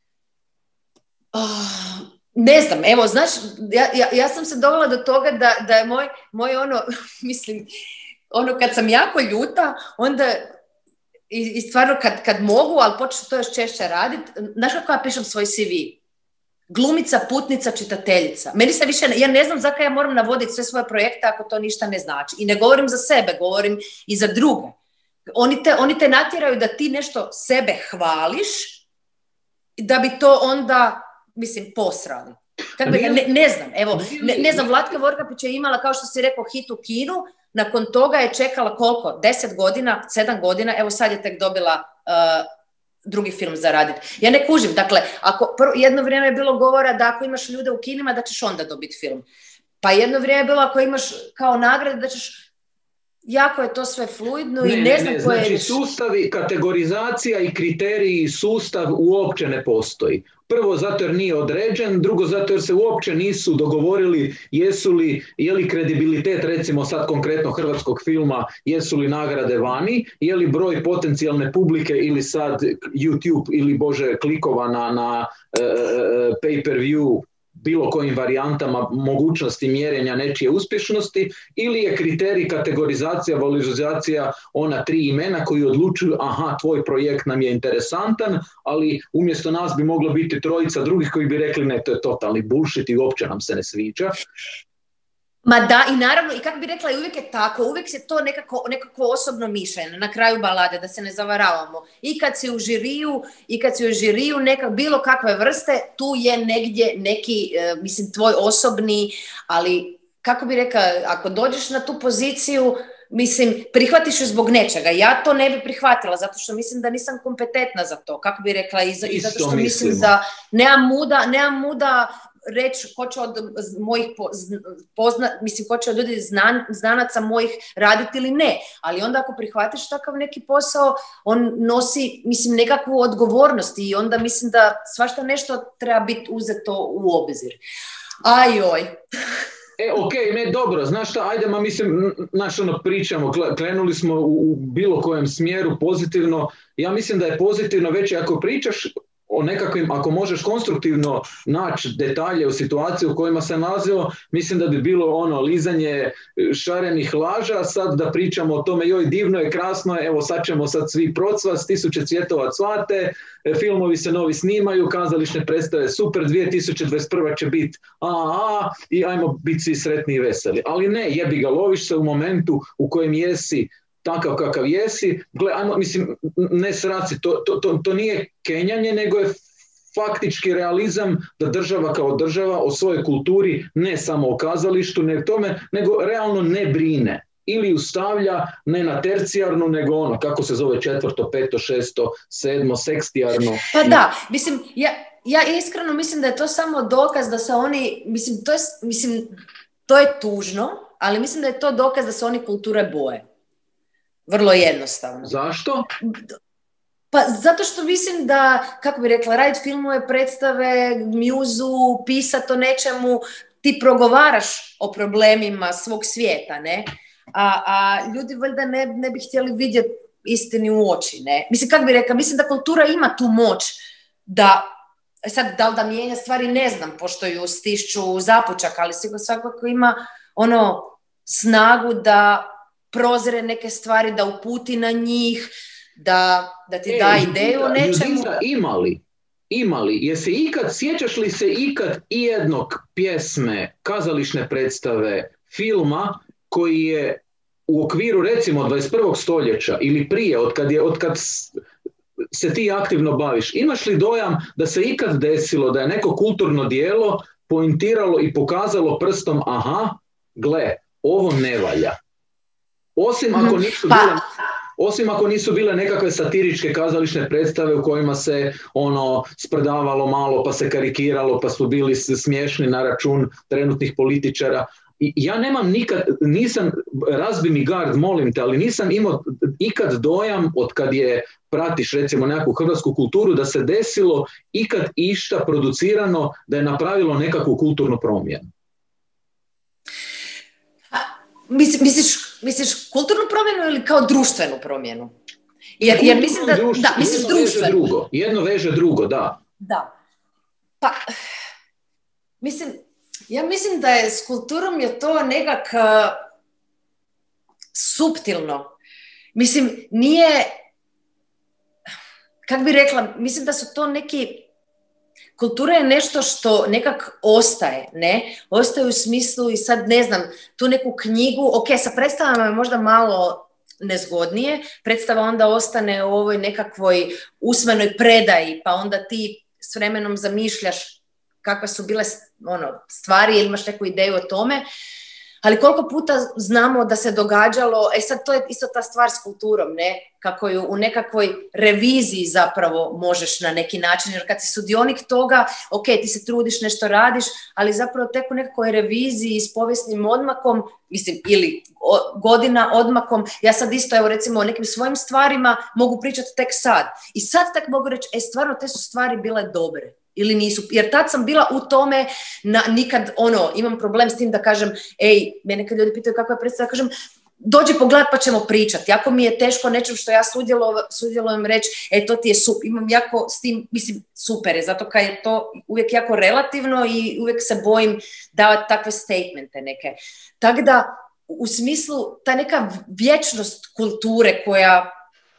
Oh. Ne znam, evo, znaš, ja, ja, ja sam se dovela do toga da, da je moj, moj ono, mislim, ono kad sam jako ljuta, onda i, i stvarno kad, kad mogu, ali počnu to još češće raditi, znaš kako ja pišem svoj C V? Glumica, putnica, čitateljica. Meni se više, ja ne znam zakaj ja moram navoditi sve svoje projekte ako to ništa ne znači. I ne govorim za sebe, govorim i za druge. Oni te, oni te natjeraju da ti nešto sebe hvališ, da bi to onda... mislim, posrali. Kako bi, ne, ne znam, evo, ne, ne znam, Vlatka Vorkapić je imala, kao što si rekao, hit u kinu, nakon toga je čekala koliko? Deset godina, sedam godina, evo sad je tek dobila uh, drugi film za raditi. Ja ne kužim, dakle, ako prvo, jedno vrijeme je bilo govora da ako imaš ljude u kinima, da ćeš onda dobiti film. Pa jedno vrijeme je bilo ako imaš kao nagrade, da ćeš... Jako je to sve fluidno ne, i ne znam ne, koje... Znači, sustavi, kategorizacija i kriteriji i sustav uopće ne postoji. Prvo zato jer nije određen, drugo zato jer se uopće nisu dogovorili jesu li, je li kredibilitet, recimo sad konkretno hrvatskog filma, jesu li nagrade vani, je li broj potencijalne publike ili sad YouTube ili bože klikova na, na uh, pay-per-view, bilo kojim varijantama mogućnosti mjerenja nečije uspješnosti, ili je kriterij kategorizacija, valorizacija ona tri imena koji odlučuju aha, tvoj projekt nam je interesantan, ali umjesto nas bi moglo biti trojica drugih koji bi rekli ne, to je totalni bullshit i uopće nam se ne sviđa. Ma da, i naravno, i kako bi rekla, i uvijek je tako, uvijek se to nekako, nekako osobno mišljenje na kraju balade, da se ne zavaravamo. I kad si u žiriju, i kad si u žiriju neka, bilo kakve vrste, tu je negdje neki, e, mislim, tvoj osobni, ali kako bi rekla, ako dođeš na tu poziciju, mislim, prihvatiš ju zbog nečega. Ja to ne bi prihvatila, zato što mislim da nisam kompetentna za to, kako bi rekla, i, za, i zato što mislim mislimo. da nemam muda, nemam muda reći ko će od mojih pozna, mislim, ko će od ljudi znan, znanaca mojih raditi ili ne. Ali onda ako prihvatiš takav neki posao, on nosi, mislim, nekakvu odgovornost i onda mislim da svašta nešto treba biti uzeto u obzir. Ajoj. E, ok, ne, dobro, znaš šta, ajde, ma mislim, znaš, ono, pričamo, krenuli smo u, u bilo kojem smjeru pozitivno, ja mislim da je pozitivno već ako pričaš o nekakvim, ako možeš konstruktivno naći detalje u situaciji u kojima se nalazio, mislim da bi bilo ono lizanje šarenih laža, sad da pričamo o tome, joj, divno je, krasno je, evo sad ćemo sad svi procvast, tisuće cvjetova cvate, filmovi se novi snimaju, kazališne predstave super, dvije tisuće dvadeset prva će biti a, a, i ajmo biti svi sretni i veseli. Ali ne, jebi ga, loviš se u momentu u kojem jesi takav kakav jesi, gle, ajmo, mislim, ne sraci, to, to, to, to nije kenjanje, nego je faktički realizam da država kao država o svojoj kulturi, ne samo o kazalištu, ne tome, nego realno ne brine. Ili ju stavlja ne na tercijarnu, nego ono, kako se zove, četvrto, peto, šesto, sedmo, sekstijarno. Pa da, mislim, ja, ja iskreno mislim da je to samo dokaz da se oni, mislim, to je, mislim, to je tužno, ali mislim da je to dokaz da se oni kulture boje. Vrlo jednostavno. Zašto? Pa zato što mislim da, kako bi rekla, raditi filmove, predstave, mjuzu, pisati o nečemu, ti progovaraš o problemima svog svijeta, ne? A, a ljudi valjda ne, ne bi htjeli vidjeti istini u oči, ne? Mislim, kako bi rekla, mislim da kultura ima tu moć da, sad da li da mijenja stvari, ne znam, pošto ju stišću u zapučak, ali sigurno svakako ima ono snagu da prozre neke stvari, da uputi na njih, da, da ti e, da ideju o nečemu. Judita, imali, imali, jesi ikad, sjećaš li se ikad ijednog pjesme, kazališne predstave, filma koji je u okviru recimo dvadeset prvog stoljeća ili prije, od kad, je, od kad se ti aktivno baviš, imaš li dojam da se ikad desilo da je neko kulturno djelo pointiralo i pokazalo prstom, aha, gle, ovo ne valja. Osim ako nisu bile, osim ako nisu bile nekakve satiričke kazališne predstave u kojima se ono sprdavalo malo, pa se karikiralo, pa su bili smiješni na račun trenutnih političara. I ja nemam nikad, nisam, razbi mi gard, molim te, ali nisam imao ikad dojam od kad je, pratiš recimo nekakvu hrvatsku kulturu, da se desilo ikad išta producirano da je napravilo nekakvu kulturnu promjenu. Misliš, misliš, misliš kulturnu promjenu ili kao društvenu promjenu? Jer, jer mislim da, društvo, da misliš jedno društvenu. Veže drugo, jedno veže drugo, da. Da. Pa, mislim, ja mislim da je s kulturom je to nekak uh, suptilno. Mislim, nije, kak bi rekla, mislim da su to neki, kultura je nešto što nekak ostaje, ne? Ostaje u smislu i sad ne znam, tu neku knjigu, ok, sa predstavama je možda malo nezgodnije, predstava onda ostane u ovoj nekakvoj usmenoj predaji, pa onda ti s vremenom zamišljaš kakve su bile ono, stvari ili imaš neku ideju o tome, ali koliko puta znamo da se događalo, e sad to je isto ta stvar s kulturom, ne? Kako ju u nekakvoj reviziji zapravo možeš na neki način, jer kad si sudionik toga, ok, ti se trudiš, nešto radiš, ali zapravo tek u nekakvoj reviziji s povijesnim odmakom, mislim, ili o, godina odmakom, ja sad isto, evo recimo o nekim svojim stvarima mogu pričati tek sad. I sad tek mogu reći, e stvarno te su stvari bile dobre. Ili nisu, jer tad sam bila u tome, na, nikad, ono, imam problem s tim da kažem, ej, mene kad ljudi pitaju kakva je predstava, kažem, dođi pogledat pa ćemo pričati. Jako mi je teško nečem što ja sudjelujem reći, e, to ti je super, imam jako s tim, mislim, super je, zato kad je to uvijek jako relativno i uvijek se bojim davati takve statemente neke. Tako da, u smislu, ta neka vječnost kulture koja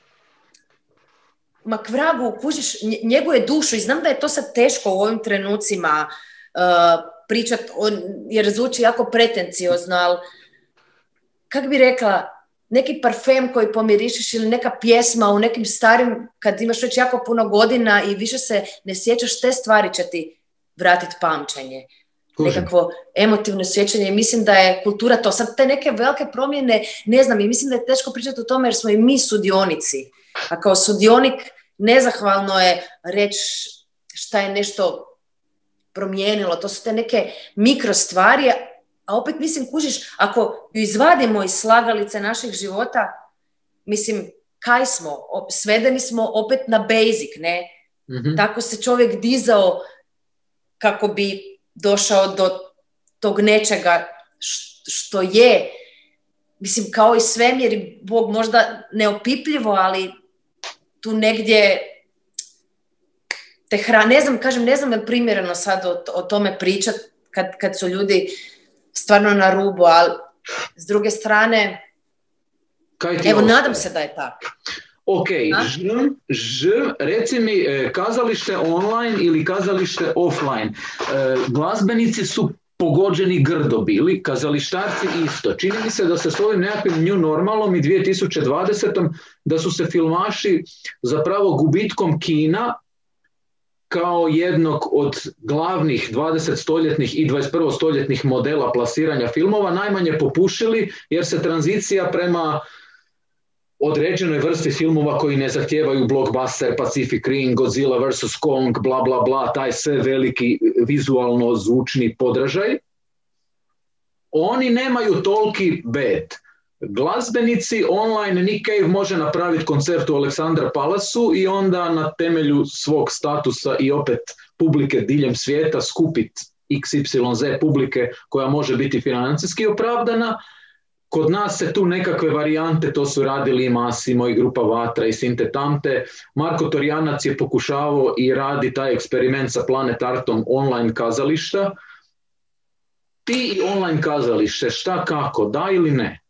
ma k vragu, kužiš, njeguje dušu i znam da je to sad teško u ovim trenucima uh, pričat, jer zvuči jako pretenciozno, ali kak bi rekla, neki parfem koji pomirišiš ili neka pjesma u nekim starim, kad imaš već jako puno godina i više se ne sjećaš, te stvari će ti vratiti pamćenje. nekakvo emotivno sjećanje i mislim da je kultura to. Sad te neke velike promjene, ne znam, i mislim da je teško pričati o tome jer smo i mi sudionici. A kao sudionik nezahvalno je reći šta je nešto promijenilo. To su te neke mikro stvari, a opet mislim, kužiš, ako ju izvadimo iz slagalice naših života, mislim, kaj smo? Svedeni smo opet na basic, ne? Mm-hmm. Tako se čovjek dizao kako bi došao do tog nečega što je, mislim, kao i svemir i Bog možda neopipljivo, ali tu negdje te hrana, ne znam, kažem, ne znam je primjereno sad o, o tome pričat kad, kad su ljudi stvarno na rubu, ali s druge strane, evo, nadam se da je tako. Ok, ž, ž, reci mi, kazalište online ili kazalište offline. E, glazbenici su pogođeni grdo bili, kazalištarci isto. Čini mi se da se s ovim nekakvim new normalom i dvije tisuće dvadesetom da su se filmaši zapravo gubitkom kina kao jednog od glavnih dvadesetstoljetnih i dvadeset prvo stoljetnih modela plasiranja filmova najmanje popušili jer se tranzicija prema određenoj vrsti filmova koji ne zahtijevaju blockbuster, Pacific Rim, Godzilla versus. Kong, bla bla bla, taj sve veliki vizualno zvučni podražaj, oni nemaju toliki bet. Glazbenici online, Nick Cave može napraviti koncert u Aleksandar Palasu i onda na temelju svog statusa i opet publike diljem svijeta skupiti iks ipsilon zet publike koja može biti financijski opravdana. Kod nas se tu nekakve varijante, to su radili i Massimo i grupa Vatra i Sinte Tamte. Marko Torjanac je pokušavao i radi taj eksperiment sa Planet Artom online kazališta. Ti i online kazalište, šta kako, da ili ne?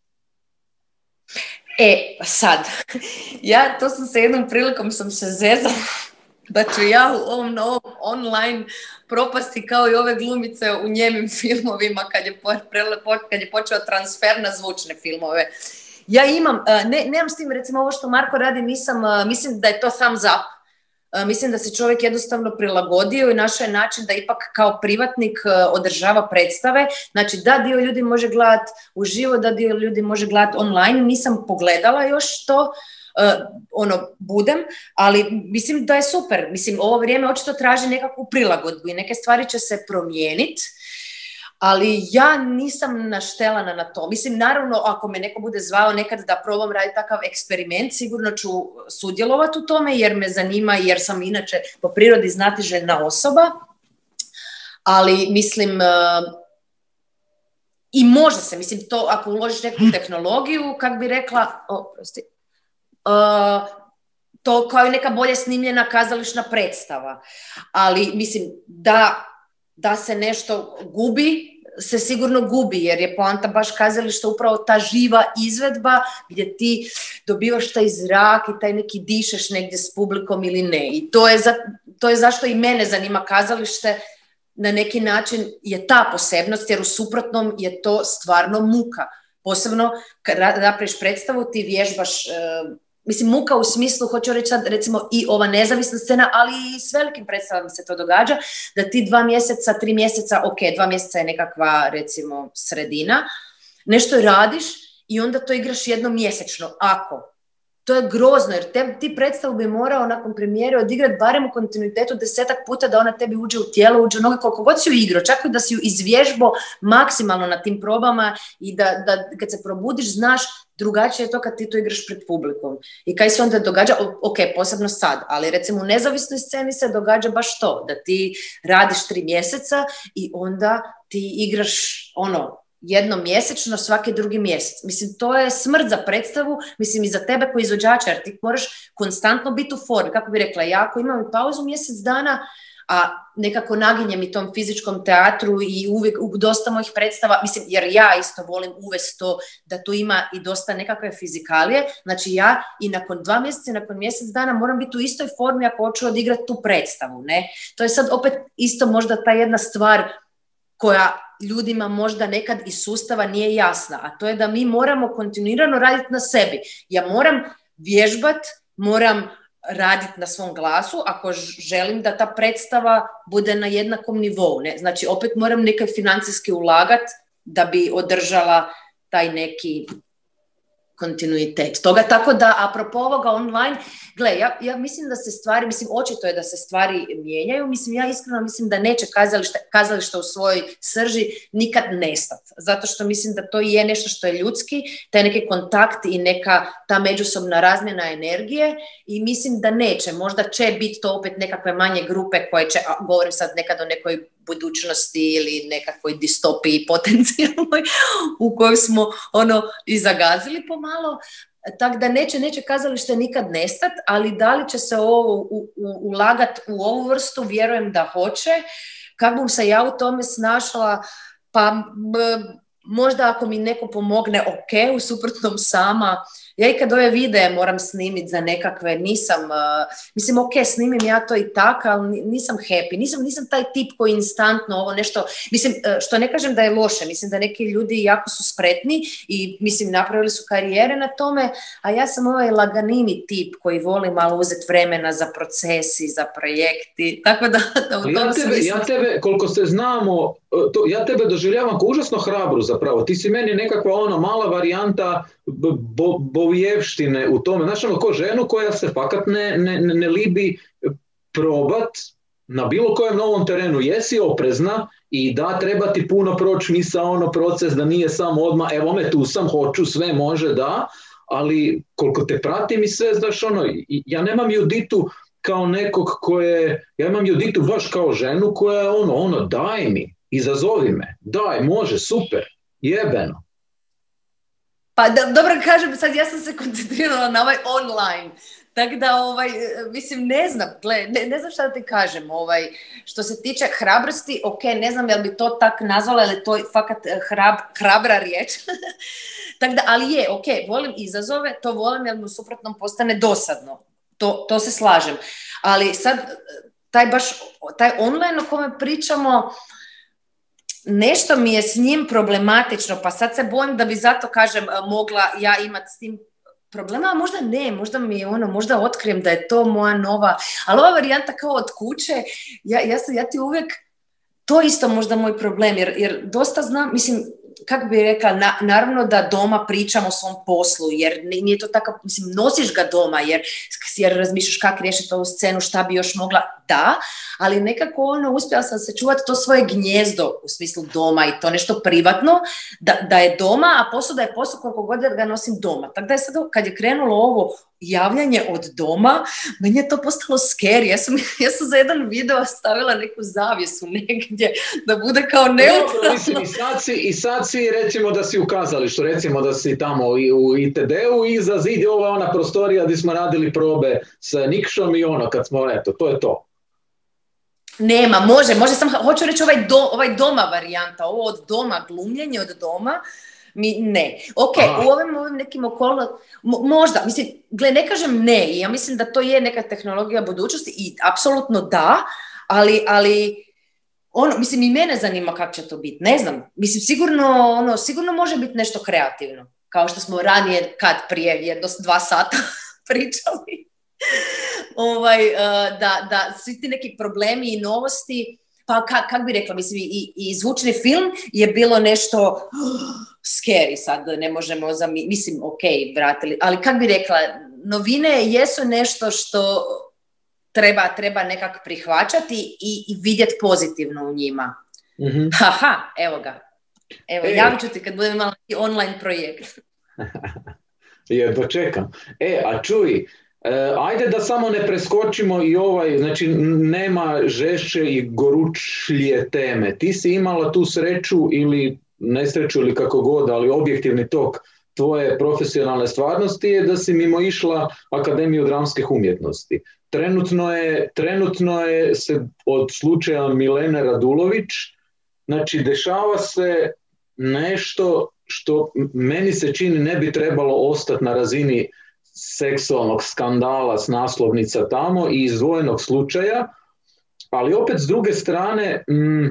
E, sad, ja to sam se jednom prilikom sam se zezala da ću ja u ovom novom online propasti kao i ove glumice u njemim filmovima kad je, po, kad je počeo transfer na zvučne filmove. Ja imam, ne, nemam s tim, recimo ovo što Marko radi, nisam, mislim da je to thumbs up. Mislim da se čovjek jednostavno prilagodio i našao je način da ipak kao privatnik održava predstave. Znači da dio ljudi može gledati uživo, da dio ljudi može gledati online. Nisam pogledala još to, uh, ono, budem, ali mislim da je super. Mislim, ovo vrijeme očito traži nekakvu prilagodbu i neke stvari će se promijeniti. Ali ja nisam naštelana na to. Mislim, naravno, ako me neko bude zvao nekad da probam raditi takav eksperiment, sigurno ću sudjelovati u tome jer me zanima, jer sam inače po prirodi znatiželjna osoba. Ali, mislim, uh, i može se, mislim, to ako uložiš neku tehnologiju, kak bi rekla, o, prosti, uh, to kao i neka bolje snimljena kazališna predstava. Ali, mislim, da... da se nešto gubi, se sigurno gubi, jer je poanta baš kazališta upravo ta živa izvedba gdje ti dobivaš taj zrak i taj neki dišeš negdje s publikom ili ne. I to je, za, to je zašto i mene zanima kazalište, na neki način je ta posebnost, jer u suprotnom je to stvarno muka. Posebno kad napraviš predstavu, ti vježbaš... Uh, Mislim, muka u smislu, hoću reći sad, recimo, i ova nezavisna scena, ali i s velikim predstavama se to događa, da ti dva mjeseca, tri mjeseca, ok, dva mjeseca je nekakva, recimo, sredina, nešto radiš i onda to igraš jednom mjesečno. Ako? To je grozno, jer te, ti predstavu bi morao nakon premijere odigrati barem u kontinuitetu desetak puta da ona tebi uđe u tijelo, uđe u noge, koliko god si ju igrao, čak i da si ju izvježbao maksimalno na tim probama i da, da kad se probudiš, znaš, drugačije je to kad ti to igraš pred publikom. I kaj se onda događa, ok, posebno sad, ali recimo u nezavisnoj sceni se događa baš to, da ti radiš tri mjeseca i onda ti igraš ono, jednom mjesečno, svaki drugi mjesec. Mislim, to je smrt za predstavu, mislim i za tebe koji izvođača, jer ti moraš konstantno biti u formi. Kako bi rekla, ja ako imam pauzu mjesec dana, a nekako naginjem i tom fizičkom teatru i uvijek u dosta mojih predstava, mislim, jer ja isto volim uvesti to da tu ima i dosta nekakve fizikalije, znači ja i nakon dva mjeseca, nakon mjesec dana moram biti u istoj formi ako hoću odigrati tu predstavu, ne? To je sad opet isto možda ta jedna stvar koja ljudima možda nekad iz sustava nije jasna, a to je da mi moramo kontinuirano raditi na sebi. Ja moram vježbat, moram raditi na svom glasu, ako želim da ta predstava bude na jednakom nivou. Ne? Znači, opet moram nekaj financijski ulagati da bi održala taj neki kontinuitet toga. Tako da, apropo ovoga online, gle, ja, ja mislim da se stvari, mislim, očito je da se stvari mijenjaju, mislim, ja iskreno mislim da neće kazalište, kazalište u svojoj srži nikad nestat, zato što mislim da to je nešto što je ljudski, taj neki kontakt i neka ta međusobna razmjena energije i mislim da neće, možda će biti to opet nekakve manje grupe koje će, a, govorim sad nekad o nekoj budućnosti ili nekakvoj distopiji potencijalnoj u kojoj smo ono i zagazili pomalo, tako da neće, neće kazalište nikad nestat, ali da li će se ovo u, u, ulagat u ovu vrstu, vjerujem da hoće. Kako bom se ja u tome snašla, pa b, možda ako mi neko pomogne, ok, u suprotnom sama. Ja i kad ove videe moram snimiti za nekakve, nisam, uh, mislim, ok, snimim ja to i tako, ali nisam happy, nisam, nisam taj tip koji instantno ovo nešto, mislim, uh, što ne kažem da je loše, mislim da neki ljudi jako su spretni i, mislim, napravili su karijere na tome, a ja sam ovaj laganini tip koji voli malo uzeti vremena za procesi, za projekti, tako da, da u tom ja tebe, smislu... Ja tebe, koliko se znamo, to, ja tebe doživljavam kao užasno hrabru zapravo, ti si meni nekakva ono mala varijanta bo, bovijevštine u tome, znači ono ko ženu koja se fakat ne, ne, ne libi probat na bilo kojem novom terenu, jesi oprezna i da treba ti puno proći misa ono proces, da nije samo odmah, evo me tu sam, hoću, sve može, da, ali koliko te pratim i sve, znaš ono, ja nemam Juditu kao nekog koje, ja imam Juditu baš kao ženu koja je ono, ono, daj mi, izazovi me, daj, može, super, jebeno. Pa da, dobro kažem, sad ja sam se koncentrirala na ovaj online, tako da, ovaj, mislim, ne znam, gle, ne, ne znam šta da ti kažem, ovaj, što se tiče hrabrosti, ok, ne znam jel bi to tak nazvala, ali to je fakat hrab, hrabra riječ, tako da, ali je, ok, volim izazove, to volim jer mi u suprotnom postane dosadno, to, to se slažem, ali sad, taj baš, taj online o kome pričamo, nešto mi je s njim problematično, pa sad se bojim da bi zato, kažem, mogla ja imati s tim problema, a možda ne, možda mi je ono, možda otkrijem da je to moja nova, ali ova varijanta kao od kuće, ja, ja, sam, ja ti uvijek, to isto možda moj problem, jer, jer dosta znam, mislim, kako bih rekla, na, naravno da doma pričam o svom poslu, jer nije to tako, mislim, nosiš ga doma, jer, jer razmišljaš kako riješiti ovu scenu, šta bi još mogla, da, ali nekako ono, uspjela sam se čuvati to svoje gnjezdo, u smislu doma i to nešto privatno, da, da je doma, a posao da je posao koliko god da ga nosim doma. Tako da je sad, kad je krenulo ovo javljanje od doma, meni je to postalo scary. Ja sam, ja sam za jedan video stavila neku zavjesu negdje, da bude kao neutralno. Mislim, i sad si, i sad si recimo da si u kazalištu, recimo da si tamo u I T D-u i iza zidi ova ona prostorija gdje smo radili probe sa Nikšom i ono, kad smo, eto, to je to. Nema, može, može sam, hoću reći ovaj, do, ovaj doma varijanta, ovo od doma, glumljenje od doma, mi ne. Ok, Aha. u ovim, ovim nekim okolnostima, možda, mislim, gle, ne kažem ne, ja mislim da to je neka tehnologija budućnosti i apsolutno da, ali, ali ono, mislim, i mene zanima kako će to biti, ne znam, mislim, sigurno, ono, sigurno može biti nešto kreativno, kao što smo ranije, kad prije jedno, dva sata pričali. Ovaj, da, da svi ti neki problemi i novosti, pa kak, kak bi rekla, mislim, i, i zvučni film je bilo nešto oh, scary sad, ne možemo, za, mislim, ok, vratili, ali kak bi rekla, novine jesu nešto što treba, treba nekak prihvaćati i, i vidjeti pozitivno u njima. Mm-hmm. Haha, evo ga. Evo, e. javit ću ti kad budem imala online projekt. Jedva čekam. E, a čuj, E, ajde da samo ne preskočimo i ovaj, znači nema žešće i goručlije teme. Ti si imala tu sreću ili nesreću ili kako god, ali objektivni tok tvoje profesionalne stvarnosti je da si mimo išla Akademiju dramskih umjetnosti. Trenutno je, trenutno je se od slučaja Milene Radulović, znači dešava se nešto što meni se čini ne bi trebalo ostati na razini seksualnog skandala s naslovnica tamo i izdvojenog slučaja, ali opet s druge strane m,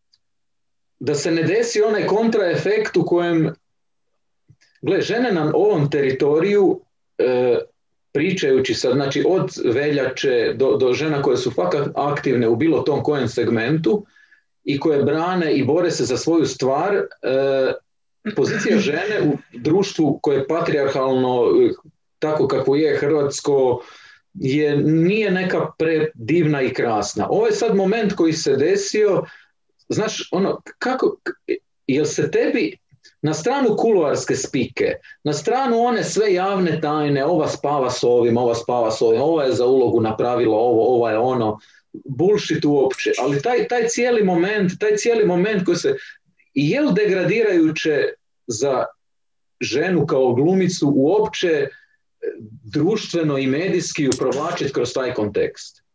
da se ne desi onaj kontraefekt u kojem, gle, žene na ovom teritoriju e, pričajući sad, znači od veljače do, do žena koje su fakat aktivne u bilo tom kojem segmentu i koje brane i bore se za svoju stvar, e, pozicija žene u društvu koje je patrijarhalno, tako kako je hrvatsko, je, nije neka predivna i krasna. Ovo je sad moment koji se desio, znaš, ono, kako, jel se tebi na stranu kuloarske spike, na stranu one sve javne tajne, ova spava s ovim, ova spava s ovim, ova je za ulogu napravila ovo, ova je ono, bullshit uopće, ali taj, taj cijeli moment, taj cijeli moment koji se, je li degradirajuće za ženu kao glumicu uopće društveno i medijski ju provlačiti kroz taj kontekst?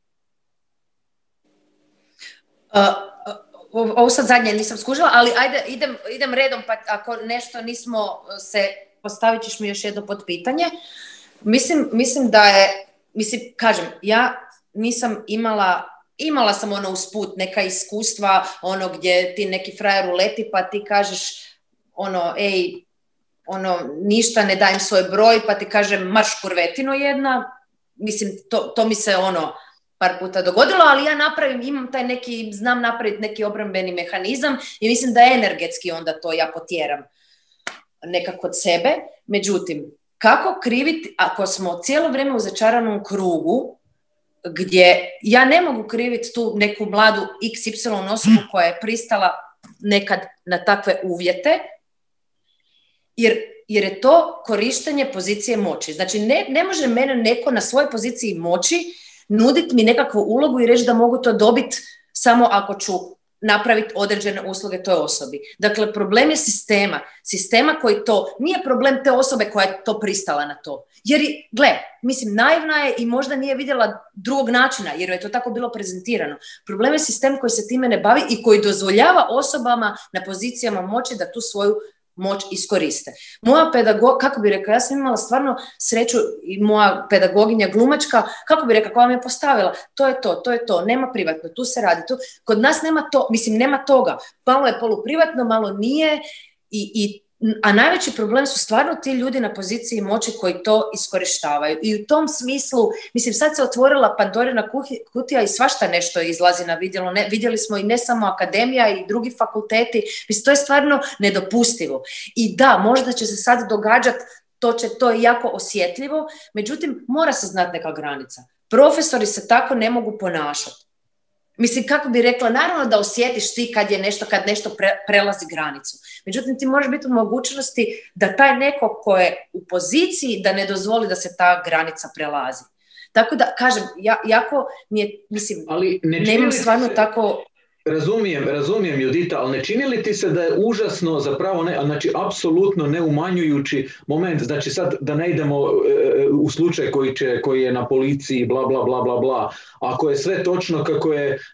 Uh, ovo sad zadnje nisam skužila, ali ajde, idem, idem redom, pa ako nešto nismo se, postavit ćeš mi još jedno potpitanje. Mislim, mislim da je, mislim, kažem, ja nisam imala, imala sam ono usput neka iskustva, ono gdje ti neki frajer uleti pa ti kažeš ono, ej, ono, ništa, ne dajem svoj broj, pa ti kažem marš kurvetino jedna, mislim, to, to mi se ono par puta dogodilo, ali ja napravim, imam taj neki, znam napraviti neki obrambeni mehanizam i mislim da energetski onda to ja potjeram nekako od sebe. Međutim, kako kriviti ako smo cijelo vrijeme u začaranom krugu gdje ja ne mogu kriviti tu neku mladu iks ipsilon osobu koja je pristala nekad na takve uvjete, jer, jer je to korištenje pozicije moći. Znači, ne, ne može mene neko na svojoj poziciji moći nuditi mi nekakvu ulogu i reći da mogu to dobiti samo ako ću napraviti određene usluge toj osobi. Dakle, problem je sistema. Sistema koji to, nije problem te osobe koja je to pristala na to. Jer, gle, mislim, naivna je i možda nije vidjela drugog načina, jer je to tako bilo prezentirano. Problem je sistem koji se time ne bavi i koji dozvoljava osobama na pozicijama moći da tu svoju moć iskoriste. Moja pedagog, kako bi rekla, ja sam imala stvarno sreću i moja pedagoginja glumačka, kako bi rekla, koja mi je postavila, to je to, to je to, nema privatno, tu se radi, tu. Kod nas nema to, mislim, nema toga. Malo je poluprivatno, malo nije, i, i, a najveći problem su stvarno ti ljudi na poziciji moći koji to iskorištavaju. I u tom smislu, mislim, sad se otvorila Pandorina kutija i svašta nešto izlazi na vidjelo. Ne, vidjeli smo i ne samo akademija i drugi fakulteti. Mislim, to je stvarno nedopustivo. I da, možda će se sad događati, to, će, to je jako osjetljivo, međutim, mora se znati neka granica. Profesori se tako ne mogu ponašati. Mislim, kako bi rekla, naravno da osjetiš ti kad je nešto, kad nešto pre, prelazi granicu. Međutim, ti možeš biti u mogućnosti da taj neko ko je u poziciji da ne dozvoli da se ta granica prelazi. Tako da, kažem, ja, jako mi je, mislim, ali ne nemam stvarno se... tako... Razumijem, razumijem, Judita, ali ne čini li ti se da je užasno, zapravo ne, znači apsolutno neumanjujući moment, znači sad da ne idemo e, u slučaj koji, će, koji je na policiji, bla, bla, bla, bla, bla, ako je sve točno kako je e,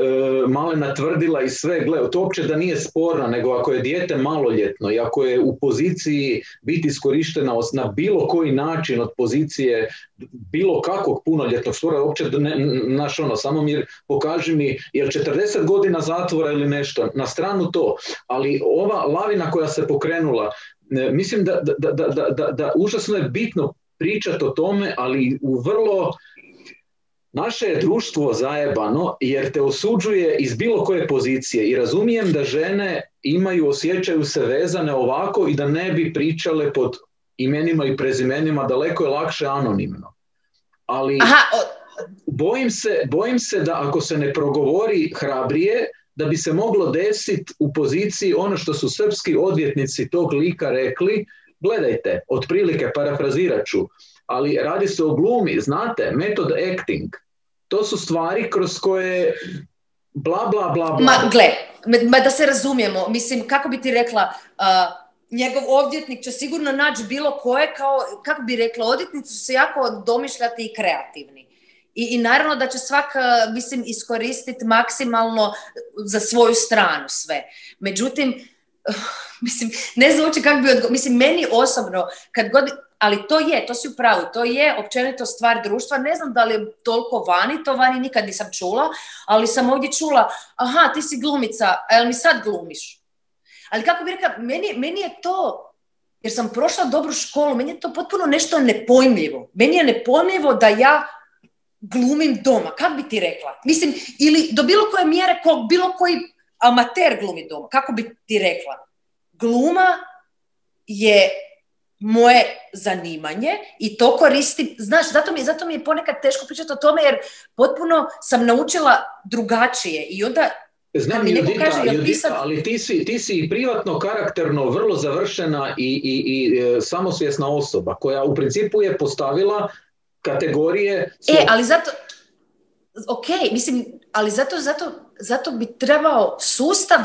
Malena tvrdila i sve, gle, to uopće da nije sporno, nego ako je dijete maloljetno i ako je u poziciji biti iskorištena na bilo koji način od pozicije bilo kakvog punoljetnog stvora, uopće ne, naš ono, samo mi pokaži mi, jel četrdeset godina zatvora ili nešto, na stranu to, ali ova lavina koja se pokrenula, mislim da, da, da, da, da, da užasno je bitno pričati o tome, ali u vrlo, naše je društvo zajebano jer te osuđuje iz bilo koje pozicije i razumijem da žene imaju, osjećaju se vezane ovako i da ne bi pričale pod imenima i prezimenima, daleko je lakše anonimno. Ali Aha, o... bojim se, bojim se da ako se ne progovori hrabrije, da bi se moglo desiti u poziciji ono što su srpski odvjetnici tog lika rekli, gledajte, otprilike parafrazirat ću, ali radi se o glumi, znate, method acting. To su stvari kroz koje bla, bla, bla, bla. Ma, gle, ma da se razumijemo, mislim, kako bi ti rekla... Uh... njegov odvjetnik će sigurno naći bilo koje, kao, kako bi rekla, odvjetnici su se jako domišljati i kreativni. I, i naravno da će svak, mislim, iskoristiti maksimalno za svoju stranu sve. Međutim, mislim, ne znam uopće kako bi odgovorila, mislim, meni osobno, kad god, ali to je, to si u pravu, to je općenito stvar društva, ne znam da li je toliko vani, to vani nikad nisam čula, ali sam ovdje čula, aha, ti si glumica, a jel mi sad glumiš? Ali kako bi rekla, meni, meni je to jer sam prošla dobru školu, meni je to potpuno nešto nepojmljivo. Meni je nepojmljivo da ja glumim doma, kako bi ti rekla? Mislim, ili do bilo koje mjere, ko bilo koji amater glumi doma, kako bi ti rekla? Gluma je moje zanimanje i to koristim, znaš, zato mi, zato mi je ponekad teško pričati o tome, jer potpuno sam naučila drugačije i onda znam, mi Judita, kaže, Judita, sad... ali ti si, ti si i privatno, karakterno vrlo završena i, i, i e, samosvjesna osoba koja u principu je postavila kategorije... E, ali zato, ok, mislim, ali zato, zato, zato bi trebao sustav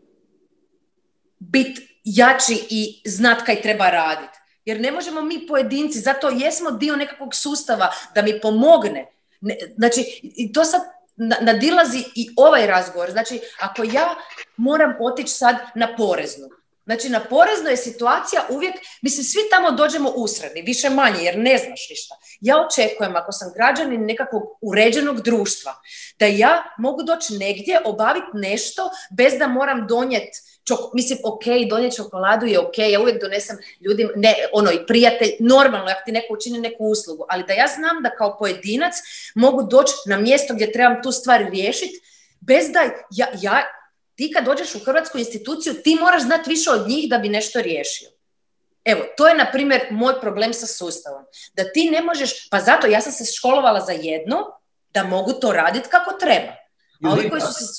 biti jači i znat kaj treba raditi. Jer ne možemo mi pojedinci, zato jesmo dio nekakvog sustava da mi pomogne. Ne, znači, i to sad nadilazi i ovaj razgovor. Znači, ako ja moram otići sad na poreznu, znači na poreznoj je situacija uvijek, mislim, svi tamo dođemo usredni, više manje, jer ne znaš ništa. Ja očekujem, ako sam građanin nekakvog uređenog društva, da ja mogu doći negdje, obaviti nešto, bez da moram donijeti, mislim, ok, donijeti čokoladu je ok, ja uvijek donesem ljudima, ne, ono, i prijatelj, normalno, ako ti neko učini neku uslugu, ali da ja znam da kao pojedinac mogu doći na mjesto gdje trebam tu stvar riješiti, bez da ja, ja ti kad dođeš u hrvatsku instituciju, ti moraš znati više od njih da bi nešto riješio. Evo, to je, na primjer, moj problem sa sustavom. Da ti ne možeš, pa zato ja sam se školovala za jedno, da mogu to raditi kako treba. A ovi koji su se...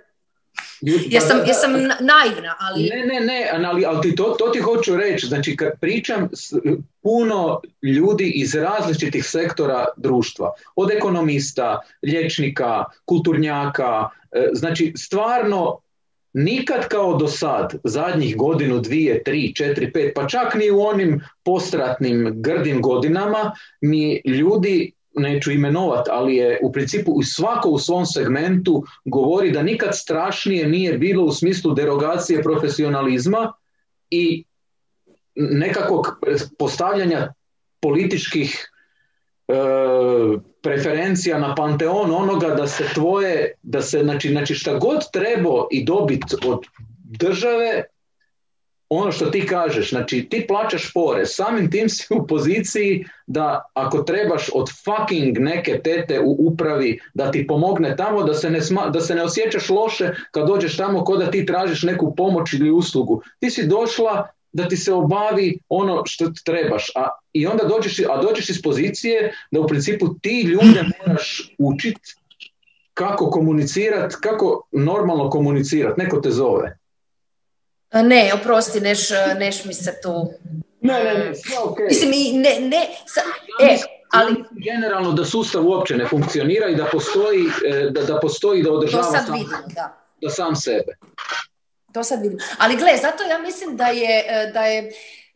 Jesam, jesam naivna, ali... Ne, ne, ne, ali, ali ti to, to ti hoću reći. Znači, kad pričam s puno ljudi iz različitih sektora društva, od ekonomista, liječnika, kulturnjaka, znači, stvarno, nikad kao do sad, zadnjih godinu, dvije, tri, četiri, pet, pa čak ni u onim postratnim grdim godinama, mi ljudi, neću imenovati, ali je u principu svako u svom segmentu govori da nikad strašnije nije bilo u smislu derogacije profesionalizma i nekakvog postavljanja političkih e, preferencija na panteon onoga da se tvoje, da se, znači, znači šta god treba i dobiti od države, ono što ti kažeš, znači ti plaćaš porez, samim tim si u poziciji da ako trebaš od fucking neke tete u upravi da ti pomogne tamo, da se ne, sma, da se ne osjećaš loše kad dođeš tamo ko da ti tražiš neku pomoć ili uslugu. Ti si došla da ti se obavi ono što trebaš, a, i onda dođeš, a dođeš iz pozicije da u principu ti ljude moraš učiti kako komunicirati, kako normalno komunicirati, neko te zove. Ne, oprosti, neš, neš mi se tu... Ne, ne, ne, sve ok. Mislim, ne, ne, sa, e, ali... Generalno da sustav uopće ne funkcionira i da postoji, da, da postoji, da održava to sad sam, vidimo, da. da sam sebe. To sad vidim. Ali gle, zato ja mislim da je, da je,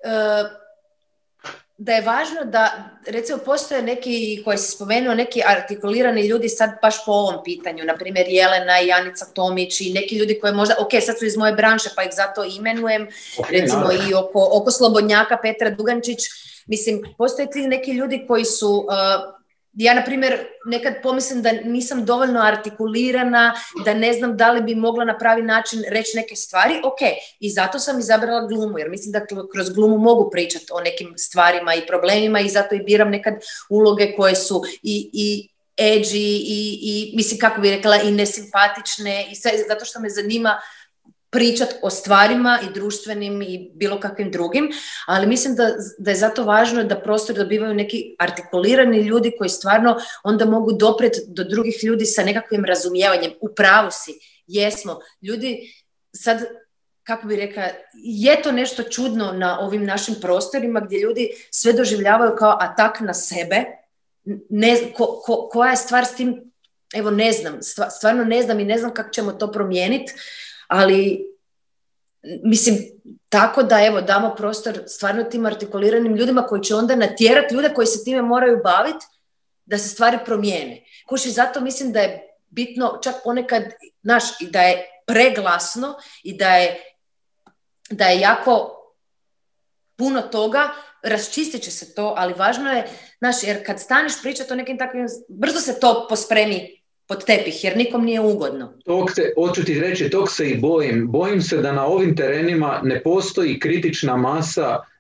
da je važno da, recimo, postoje neki, koji se spomenuo, neki artikulirani ljudi sad baš po ovom pitanju, na primjer Jelena i Janica Tomić i neki ljudi koji možda, ok, sad su iz moje branše pa ih zato imenujem, okay, recimo naravno. I oko, oko Slobodnjaka Petra Dugančić, mislim, postoje ti neki ljudi koji su... Uh, ja, na primjer, nekad pomislim da nisam dovoljno artikulirana, da ne znam da li bi mogla na pravi način reći neke stvari, ok, i zato sam izabrala glumu, jer mislim da kroz glumu mogu pričati o nekim stvarima i problemima i zato i biram nekad uloge koje su i, i edgy i, i, mislim, kako bi rekla, i nesimpatične i sve, zato što me zanima pričati o stvarima i društvenim i bilo kakvim drugim, ali mislim da, da je zato važno da prostor dobivaju neki artikulirani ljudi koji stvarno onda mogu doprijeti do drugih ljudi sa nekakvim razumijevanjem. U pravu si, jesmo. Ljudi sad, kako bi rekla, je to nešto čudno na ovim našim prostorima gdje ljudi sve doživljavaju kao atak na sebe. Ne, ko, ko, koja je stvar s tim, evo ne znam, stvarno ne znam i ne znam kako ćemo to promijeniti, ali mislim tako da evo damo prostor stvarno tim artikuliranim ljudima koji će onda natjerati ljude koji se time moraju baviti da se stvari promijene. Kuši, zato mislim da je bitno čak ponekad, znaš, i da je preglasno i da je, da je jako puno toga, raščistit će se to, ali važno je, znaš, jer kad staneš pričati o nekim takvim, brzo se to pospremi pod tepih, jer nikom nije ugodno. Tog se, hoću ti reći, tog se i bojim. Bojim se da na ovim terenima ne postoji kritična masa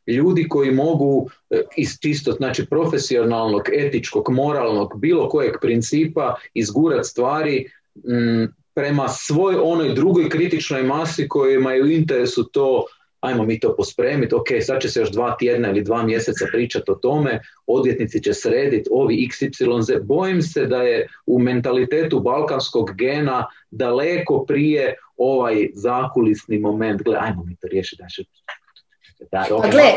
ljudi koji mogu iz čisto, znači profesionalnog, etičkog, moralnog, bilo kojeg principa izgurati stvari m, prema svoj onoj drugoj kritičnoj masi kojima je u interesu to, ajmo mi to pospremiti, ok, sad će se još dva tjedna ili dva mjeseca pričati o tome, odvjetnici će srediti, ovi iks ipsilon zet. Bojim se da je u mentalitetu balkanskog gena daleko prije ovaj zakulisni moment, gle, ajmo mi to riješiti. Da, pa gle,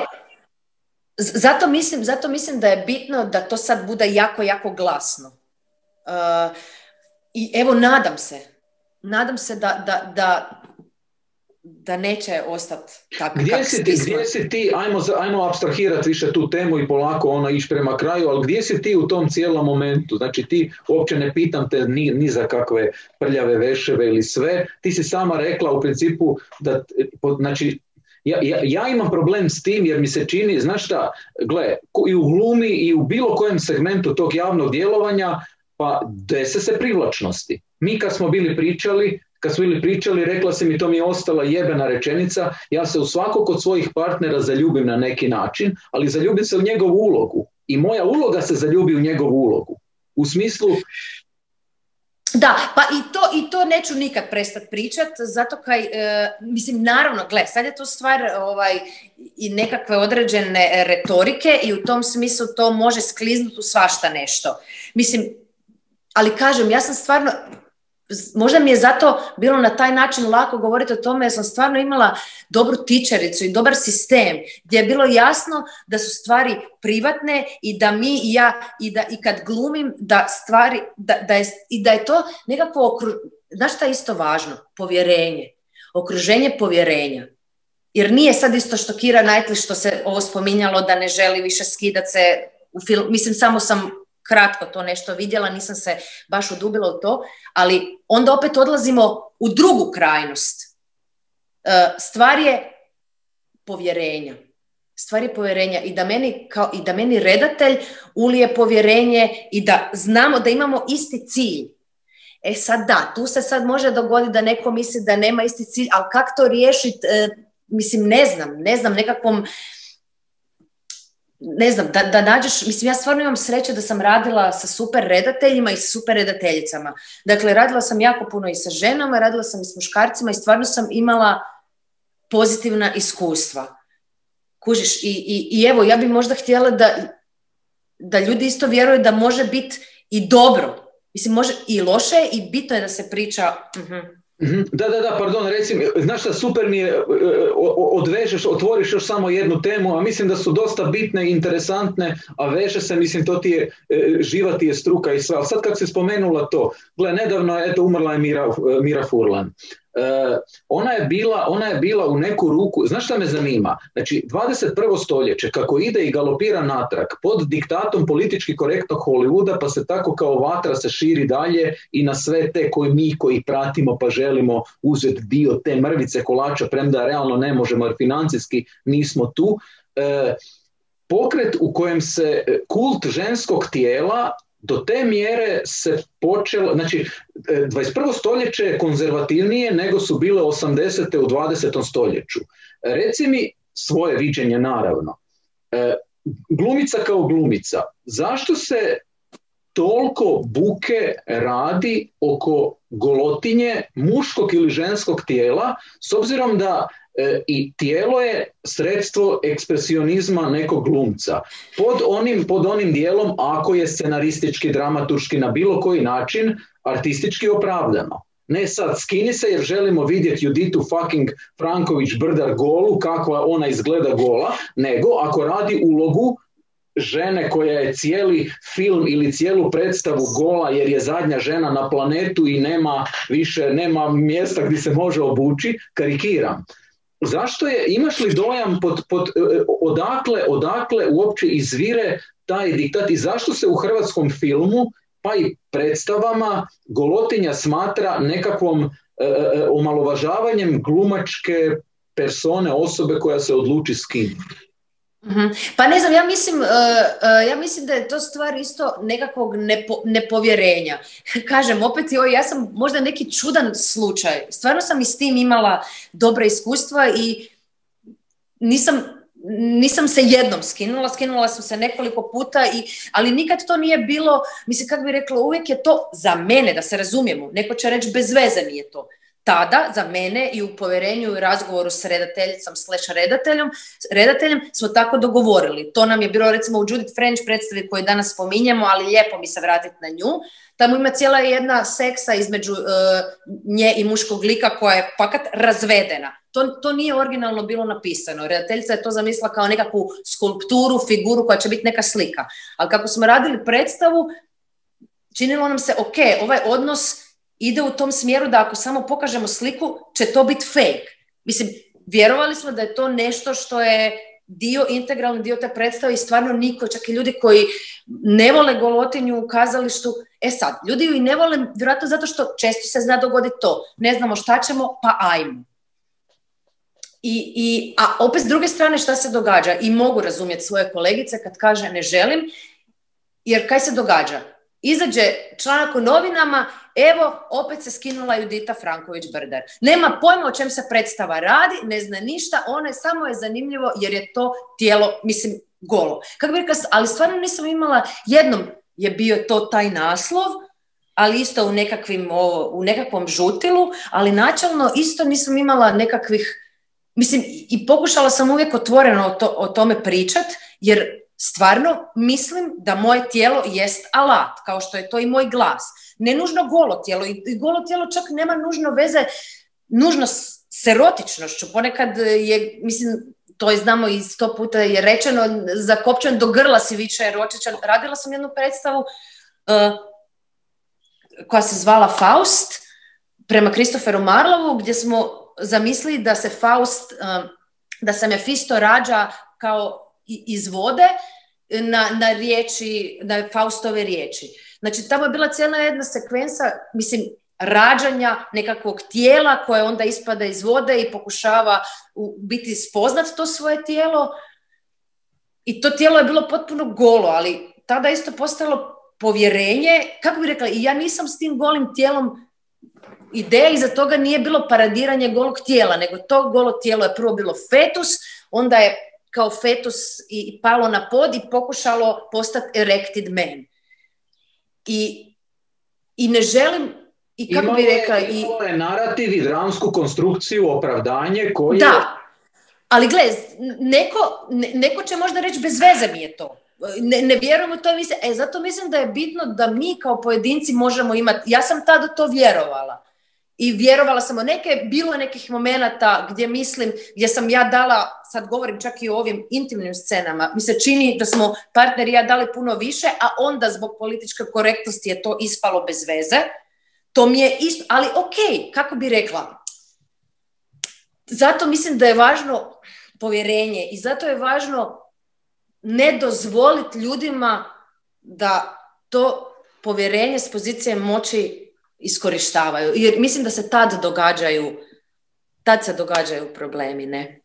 zato mislim, zato mislim da je bitno da to sad bude jako, jako glasno. Uh, I evo, nadam se, nadam se da, da, da da neće ostati tako gdje kako si ti, gdje si ti, ajmo, ajmo abstrahirati više tu temu i polako ono ići prema kraju, ali gdje si ti u tom cijelom momentu? Znači ti, uopće ne pitam te ni, ni za kakve prljave veševe ili sve, ti si sama rekla u principu da, znači, ja, ja, ja imam problem s tim jer mi se čini, znaš šta, gle, i u glumi i u bilo kojem segmentu tog javnog djelovanja, pa dese se privlačnosti. Mi kad smo bili pričali, Kad smo bili pričali, rekla sam i to mi je ostala jebena rečenica, ja se u svakog od svojih partnera zaljubim na neki način, ali zaljubim se u njegovu ulogu. I moja uloga se zaljubi u njegovu ulogu. U smislu... Da, pa i to, i to neću nikad prestati pričati, zato kaj, e, mislim, naravno, gle, sad je to stvar ovaj, i nekakve određene retorike i u tom smislu to može skliznuti u svašta nešto. Mislim, ali kažem, ja sam stvarno... Možda mi je zato bilo na taj način lako govoriti o tome jer sam stvarno imala dobru tičericu i dobar sistem gdje je bilo jasno da su stvari privatne i da mi i ja i da i kad glumim da stvari, da, da je, i da je to nekako okruženje, znaš šta je isto važno? Povjerenje. Okruženje povjerenja. Jer nije sad isto što Keira Knightley što se ovo spominjalo da ne želi više skidati se u film, mislim samo sam kratko to nešto vidjela, nisam se baš udubila u to, ali onda opet odlazimo u drugu krajnost. Stvar je povjerenja. Stvar je povjerenja i da meni, kao, i da meni redatelj ulije povjerenje i da znamo da imamo isti cilj. E sad da, tu se sad može dogoditi da neko misli da nema isti cilj, ali kako to riješiti, e, mislim, ne znam, ne znam, nekakvom ne znam, da, da nađeš, mislim, ja stvarno imam sreće da sam radila sa super redateljima i sa super redateljicama. Dakle, radila sam jako puno i sa ženama, radila sam i s muškarcima i stvarno sam imala pozitivna iskustva. Kužiš, i, i, i evo, ja bih možda htjela da, da ljudi isto vjeruju da može biti i dobro. Mislim, može i loše i bitno je da se priča... Uh-huh. Da, da, da, pardon, recimo, znaš šta, super mi je, odvežeš, otvoriš još samo jednu temu, a mislim da su dosta bitne i interesantne, a veže se, mislim, to ti je, živa ti je struka i sve, ali sad kad si spomenula to, gle, nedavno je, eto, umrla je Mira, Mira Furlan. Uh, ona je bila, ona je bila u neku ruku, znaš šta me zanima? Znači, dvadeset prvo stoljeće, kako ide i galopira natrag, pod diktatom politički korektnog Hollywooda, pa se tako kao vatra se širi dalje i na sve te koji mi koji pratimo pa želimo uzeti dio te mrvice kolača, premda realno ne možemo jer financijski nismo tu. Uh, pokret u kojem se kult ženskog tijela do te mjere se počelo, znači dvadeset prvo stoljeće je konzervativnije nego su bile osamdesete u dvadesetom stoljeću. Reci mi svoje viđenje, naravno. E, glumica kao glumica, zašto se toliko buke radi oko golotinje muškog ili ženskog tijela, s obzirom da e, i tijelo je sredstvo ekspresionizma nekog glumca. Pod onim, pod onim dijelom, ako je scenaristički, dramaturški, na bilo koji način, artistički opravdano. Ne sad, skini se jer želimo vidjeti Juditu fucking Franković-Brdar golu, kakva ona izgleda gola, nego ako radi ulogu žene koja je cijeli film ili cijelu predstavu gola jer je zadnja žena na planetu i nema više, nema mjesta gdje se može obući, karikiram. Zašto je, imaš li dojam pod, pod, odakle, odakle uopće izvire taj diktat i zašto se u hrvatskom filmu pa i predstavama golotinja smatra nekakvom e, omalovažavanjem glumačke persone, osobe koja se odluči skinuti? Mm-hmm. Pa ne znam, ja mislim, uh, uh, ja mislim da je to stvar isto nekakvog nepo, nepovjerenja. Kažem, opet joj, ja sam možda neki čudan slučaj. Stvarno sam i s tim imala dobra iskustva i nisam, nisam se jednom skinula, skinula sam se nekoliko puta, i, ali nikad to nije bilo, mislim, kako bi rekla, uvijek je to za mene, da se razumijemo, neko će reći bez veze mi je to. Tada, za mene i u povjerenju i razgovoru s redateljicom slash redateljem, redateljem smo tako dogovorili. To nam je bilo recimo u Judith French predstavi koju danas spominjemo, ali lijepo mi se vratiti na nju. Tamo ima cijela jedna seksa između uh, nje i muškog lika koja je fakat razvedena. To, to nije originalno bilo napisano. Redateljica je to zamislila kao nekakvu skulpturu, figuru koja će biti neka slika. Ali kako smo radili predstavu, činilo nam se, ok, ovaj odnos ide u tom smjeru da ako samo pokažemo sliku, će to biti fake. Mislim, vjerovali smo da je to nešto što je dio, integralni dio te predstave i stvarno niko, čak i ljudi koji ne vole golotinju u kazalištu. E sad, ljudi ju i ne vole vjerojatno zato što često se zna dogoditi to. Ne znamo šta ćemo, pa ajmo. I, i, a opet s druge strane šta se događa? I mogu razumjeti svoje kolegice kad kaže ne želim, jer kaj se događa? Izađe članak u novinama, evo, opet se skinula Judita Franković-Brdar. Nema pojma o čem se predstava radi, ne zna ništa, ono je samo je zanimljivo jer je to tijelo, mislim, golo. Kako bi rekla, ali stvarno nisam imala, jednom je bio to taj naslov, ali isto u, nekakvim, o, u nekakvom žutilu, ali načelno isto nisam imala nekakvih, mislim, i pokušala sam uvijek otvoreno o, to, o tome pričat, jer stvarno mislim da moje tijelo jest alat, kao što je to i moj glas. Ne nužno golo tijelo, i golo tijelo čak nema nužno veze, nužno s erotičnošću. Ponekad je, mislim, to je znamo i sto puta je rečeno, zakopčan do grla si više erotičan. Radila sam jednu predstavu uh, koja se zvala Faust, prema Kristoferu Marlovu, gdje smo zamislili da se Faust, uh, da se Mefisto rađa kao iz vode na, na riječi, na Faustove riječi. Znači, tamo je bila cijela jedna sekvensa, mislim, rađanja nekakvog tijela koje onda ispada iz vode i pokušava u, biti spoznat to svoje tijelo. I to tijelo je bilo potpuno golo, ali tada isto postalo povjerenje, kako bih rekla, i ja nisam s tim golim tijelom, ideja iza toga nije bilo paradiranje golog tijela, nego to golo tijelo je prvo bilo fetus, onda je kao fetus i palo na pod i pokušalo postati erected man. I, i ne želim, i kako bi rekla... Imalo je narativ i dramsku konstrukciju, opravdanje koje... Da, ali gledaj, neko, ne, neko će možda reći bez veze mi je to. Ne, ne vjerujem u to, mislim, e, zato mislim da je bitno da mi kao pojedinci možemo imati, ja sam tada to vjerovala. I vjerovala sam o neke, bilo je nekih momenata gdje mislim, gdje sam ja dala, sad govorim čak i o ovim intimnim scenama, mi se čini da smo partneri i ja dali puno više, a onda zbog političke korektnosti je to ispalo bez veze. To mi je isto, ali ok, kako bi rekla, zato mislim da je važno povjerenje i zato je važno ne dozvoliti ljudima da to povjerenje s pozicije moći iskorištavaju. Jer mislim da se tad događaju, tad se događaju problemi, ne?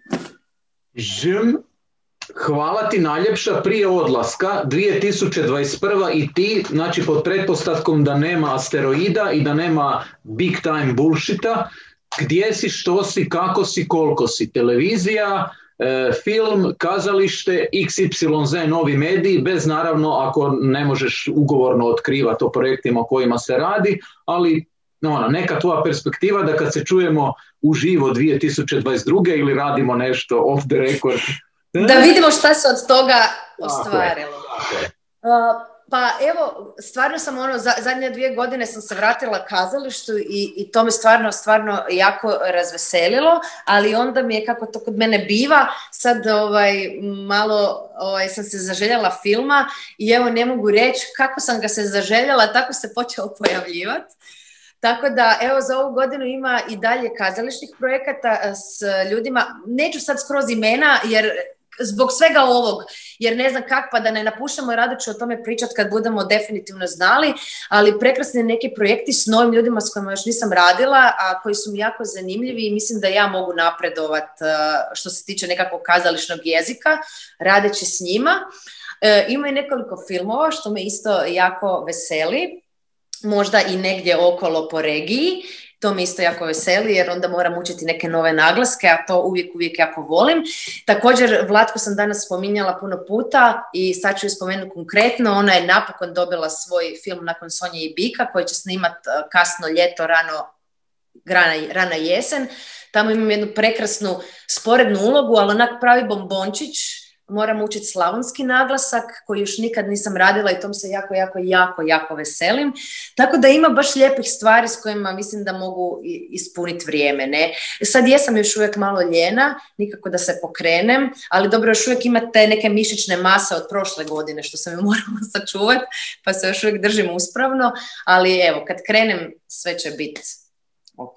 Žim, hvala ti najljepša prije odlaska, dvije tisuće dvadeset prva i ti, znači pod pretpostavkom da nema asteroida i da nema big time bullshita, gdje si, što si, kako si, koliko si, televizija, e, film, kazalište, iks ipsilon zet novi mediji, bez naravno ako ne možeš ugovorno otkrivati o projektima o kojima se radi, ali no, neka tvoja perspektiva da kad se čujemo uživo dvije tisuće dvadeset druge ili radimo nešto off the record. Da vidimo šta se od toga ostvarilo. Uh, pa evo, stvarno sam ono, za, zadnje dvije godine sam se vratila kazalištu i, i to me stvarno, stvarno jako razveselilo, ali onda mi je, kako to kod mene biva, sad ovaj, malo ovaj, sam se zaželjela filma i evo ne mogu reći kako sam ga se zaželjela, tako se počeo pojavljivati. Tako da, evo, za ovu godinu ima i dalje kazališnih projekata s ljudima. Neću sad skroz imena, jer zbog svega ovog, jer ne znam kako, pa da ne napušamo i rado ću o tome pričati kad budemo definitivno znali, ali prekrasni neki projekti s novim ljudima s kojima još nisam radila, a koji su mi jako zanimljivi i mislim da ja mogu napredovat što se tiče nekakvog kazališnog jezika, radeći s njima. E, ima i nekoliko filmova što me isto jako veseli, možda i negdje okolo po regiji. To me isto jako veseli jer onda moram učiti neke nove naglaske, a to uvijek, uvijek jako volim. Također, Vlatku sam danas spominjala puno puta i sad ću ju spomenuti konkretno. Ona je napokon dobila svoj film nakon Sonje i Bika koji će snimat kasno ljeto, rano, rana, rana jesen. Tamo imam jednu prekrasnu sporednu ulogu, ali onak pravi bombončić. Moram učiti slavonski naglasak koji još nikad nisam radila i tom se jako, jako, jako, jako veselim. Tako da ima baš lijepih stvari s kojima mislim da mogu ispuniti vrijeme. Ne? Sad jesam još uvijek malo ljena, nikako da se pokrenem, ali dobro, još uvijek ima te neke mišićne mase od prošle godine što sam ju morala sačuvati, pa se još uvijek držim uspravno, ali evo, kad krenem sve će biti ok.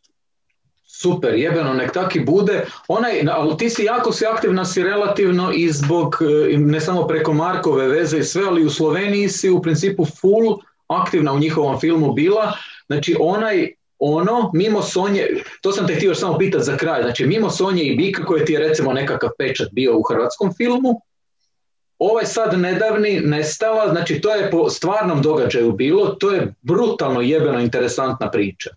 Super, jebeno, nek taki bude. Onaj, ali ti si jako si aktivna si relativno i zbog, ne samo preko Markove veze i sve, ali u Sloveniji si u principu full aktivna u njihovom filmu bila. Znači onaj, ono, mimo Sonje, to sam te htio još samo pitati za kraj, znači mimo Sonje i Bika koji ti je recimo nekakav pečat bio u hrvatskom filmu, ovaj sad nedavni Nestala, znači to je po stvarnom događaju bilo, to je brutalno jebeno interesantna priča.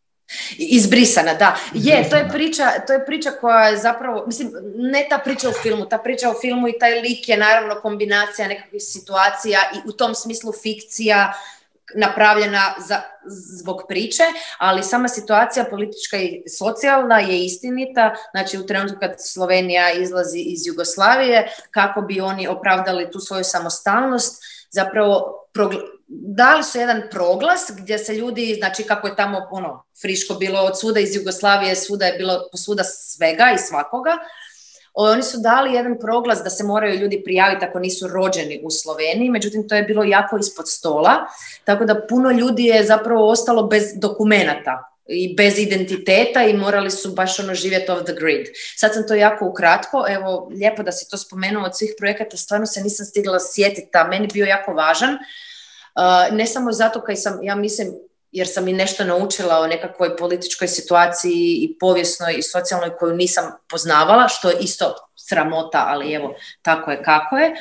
Izbrisana, da. Je, to je priča, to je priča koja je zapravo, mislim, ne ta priča u filmu, ta priča u filmu i taj lik je naravno kombinacija nekakvih situacija i u tom smislu fikcija napravljena za, zbog priče, ali sama situacija politička i socijalna je istinita, znači u trenutku kad Slovenija izlazi iz Jugoslavije, kako bi oni opravdali tu svoju samostalnost, zapravo progl- dali su jedan proglas gdje se ljudi, znači kako je tamo ono, friško bilo od svuda iz Jugoslavije, svuda je bilo posvuda svega i svakoga, oni su dali jedan proglas da se moraju ljudi prijaviti ako nisu rođeni u Sloveniji, međutim to je bilo jako ispod stola, tako da puno ljudi je zapravo ostalo bez dokumenata i bez identiteta i morali su baš ono živjeti off the grid. Sad sam to jako ukratko, evo lijepo da si to spomenuo od svih projekata, stvarno se nisam stigla sjetiti, a meni bio jako važan, uh, ne samo zato kaj sam, ja mislim, jer sam i nešto naučila o nekakvoj političkoj situaciji i povijesnoj i socijalnoj koju nisam poznavala, što je isto sramota, ali evo, tako je kako je.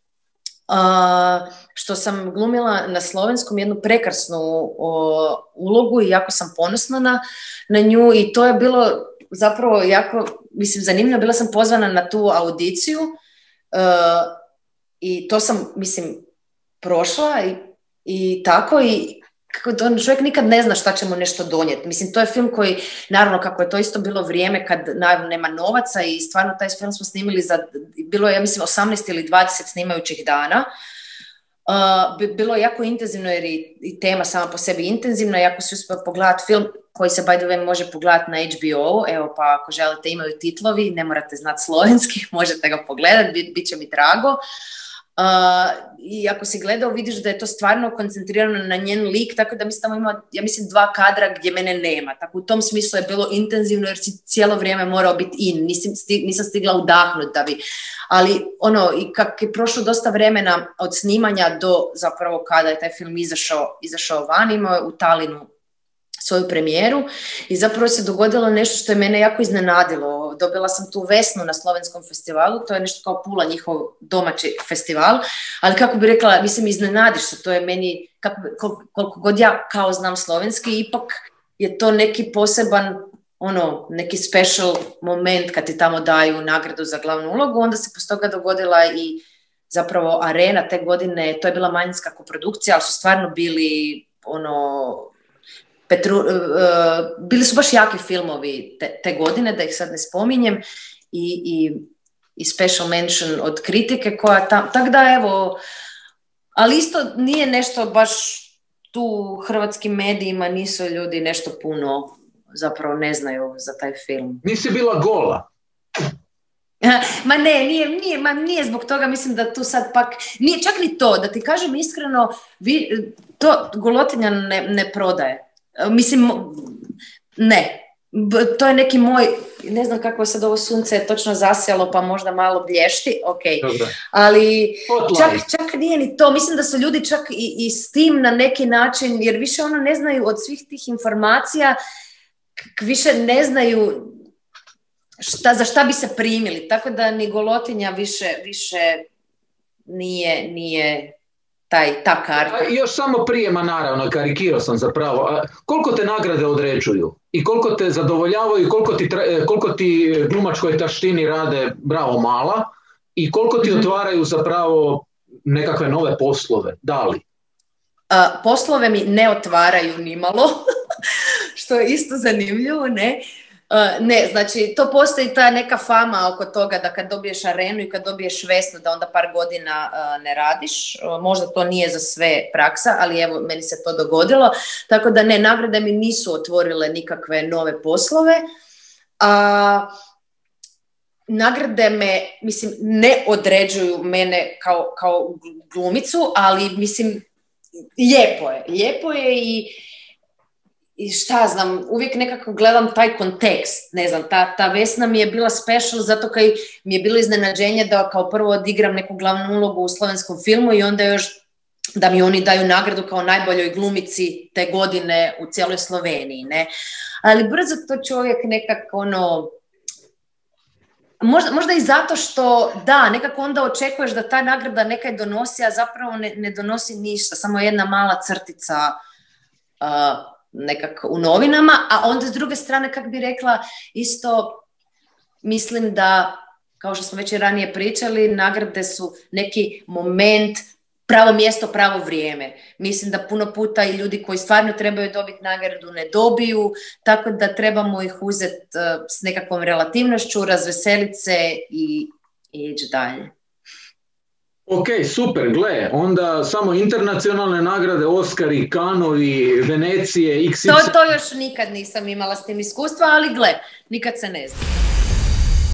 Uh, što sam glumila na slovenskom jednu prekrasnu uh, ulogu i jako sam ponosna na, na nju i to je bilo zapravo jako, mislim, zanimljivo. Bila sam pozvana na tu audiciju uh, i to sam, mislim, prošla i, i tako i kako čovjek nikad ne zna šta će mu nešto donijeti. Mislim, to je film koji, naravno, kako je to isto bilo vrijeme kad naravno nema novaca i stvarno taj film smo snimili za, bilo je, ja mislim, osamnaest ili dvadeset snimajućih dana. Uh, bilo je jako intenzivno jer i, i tema sama po sebi intenzivna. Jako se uspio pogledati film koji se, by the way, može pogledati na H B O. Evo, pa ako želite, imaju titlovi, ne morate znati slovenski, možete ga pogledati, bit, bit će mi drago. Uh, i ako si gledao vidiš da je to stvarno koncentrirano na njen lik, tako da mislim tamo ima, ja mislim, dva kadra gdje mene nema, tako u tom smislu je bilo intenzivno jer si cijelo vrijeme morao biti in, nisam, sti, nisam stigla udahnuti da bi, ali ono, i kak je prošlo dosta vremena od snimanja do zapravo kada je taj film izašao, izašao van, imao je u Talinu svoju premijeru i zapravo se dogodilo nešto što je mene jako iznenadilo. Dobila sam tu Vesnu na slovenskom festivalu, to je nešto kao Pula, njihov domaći festival, ali kako bi rekla, mislim, iznenadiš se, to je meni, kako, koliko, koliko god ja kao znam slovenski, ipak je to neki poseban, ono, neki special moment kad ti tamo daju nagradu za glavnu ulogu, onda se poslije toga dogodila i zapravo Arena te godine, to je bila manjinska koprodukcija, ali su stvarno bili, ono, Petru, uh, bili su baš jaki filmovi te, te godine, da ih sad ne spominjem, i, i, i special mention od kritike koja tam, tak da evo, ali isto nije nešto baš tu hrvatskim medijima, nisu ljudi nešto puno zapravo ne znaju za taj film. Nisi bila gola? Ma ne, nije, nije, ma nije zbog toga, mislim da tu sad pak, nije čak ni to, da ti kažem iskreno, vi, to golotinja ne, ne prodaje. Mislim, ne, to je neki moj, ne znam kako je sad ovo sunce je točno zasjalo pa možda malo blješti, ok, Dobre. ali čak, čak nije ni to, mislim da su ljudi čak i, i s tim na neki način, jer više ono ne znaju od svih tih informacija, više ne znaju šta, za šta bi se primili, tako da ni golotinja više, više nije, nije taj, ta karta. A još samo prije, ma naravno, karikirao sam zapravo. A koliko te nagrade određuju? I koliko te zadovoljavaju i koliko ti, koliko ti glumačkoj taštini rade bravo mala? I koliko ti mm-hmm. otvaraju zapravo nekakve nove poslove? Da li? Uh, poslove mi ne otvaraju nimalo, što je isto zanimljivo, ne? Uh, ne, znači to postoji ta neka fama oko toga da kad dobiješ Arenu i kad dobiješ Vesnu da onda par godina uh, ne radiš. Uh, možda to nije za sve praksa, ali evo meni se to dogodilo. Tako da ne, nagrade mi nisu otvorile nikakve nove poslove. A uh, nagrade me, mislim, ne određuju mene kao, kao glumicu, ali mislim, lijepo je. Lijepo je i I šta znam, uvijek nekako gledam taj kontekst, ne znam, ta, ta Vesna mi je bila special zato kaj mi je bilo iznenađenje da kao prvo odigram neku glavnu ulogu u slovenskom filmu i onda još da mi oni daju nagradu kao najboljoj glumici te godine u cijeloj Sloveniji, ne. Ali brzo to čovjek nekako ono, možda, možda i zato što da, nekako onda očekuješ da ta nagrada nekaj donosi, a zapravo ne, ne donosi ništa, samo jedna mala crtica uh, nekako u novinama, a onda s druge strane, kak bi rekla, isto mislim da, kao što smo već i ranije pričali, nagrade su neki moment, pravo mjesto, pravo vrijeme. Mislim da puno puta i ljudi koji stvarno trebaju dobiti nagradu ne dobiju, tako da trebamo ih uzeti uh, s nekakvom relativnošću, razveseliti se i, i ići dalje. Ok, super, gle, onda samo internacionalne nagrade, Oskari, Kanovi, Venecije, iks iks. To, to još nikad nisam imala s tim iskustva, ali gle, nikad se ne zna.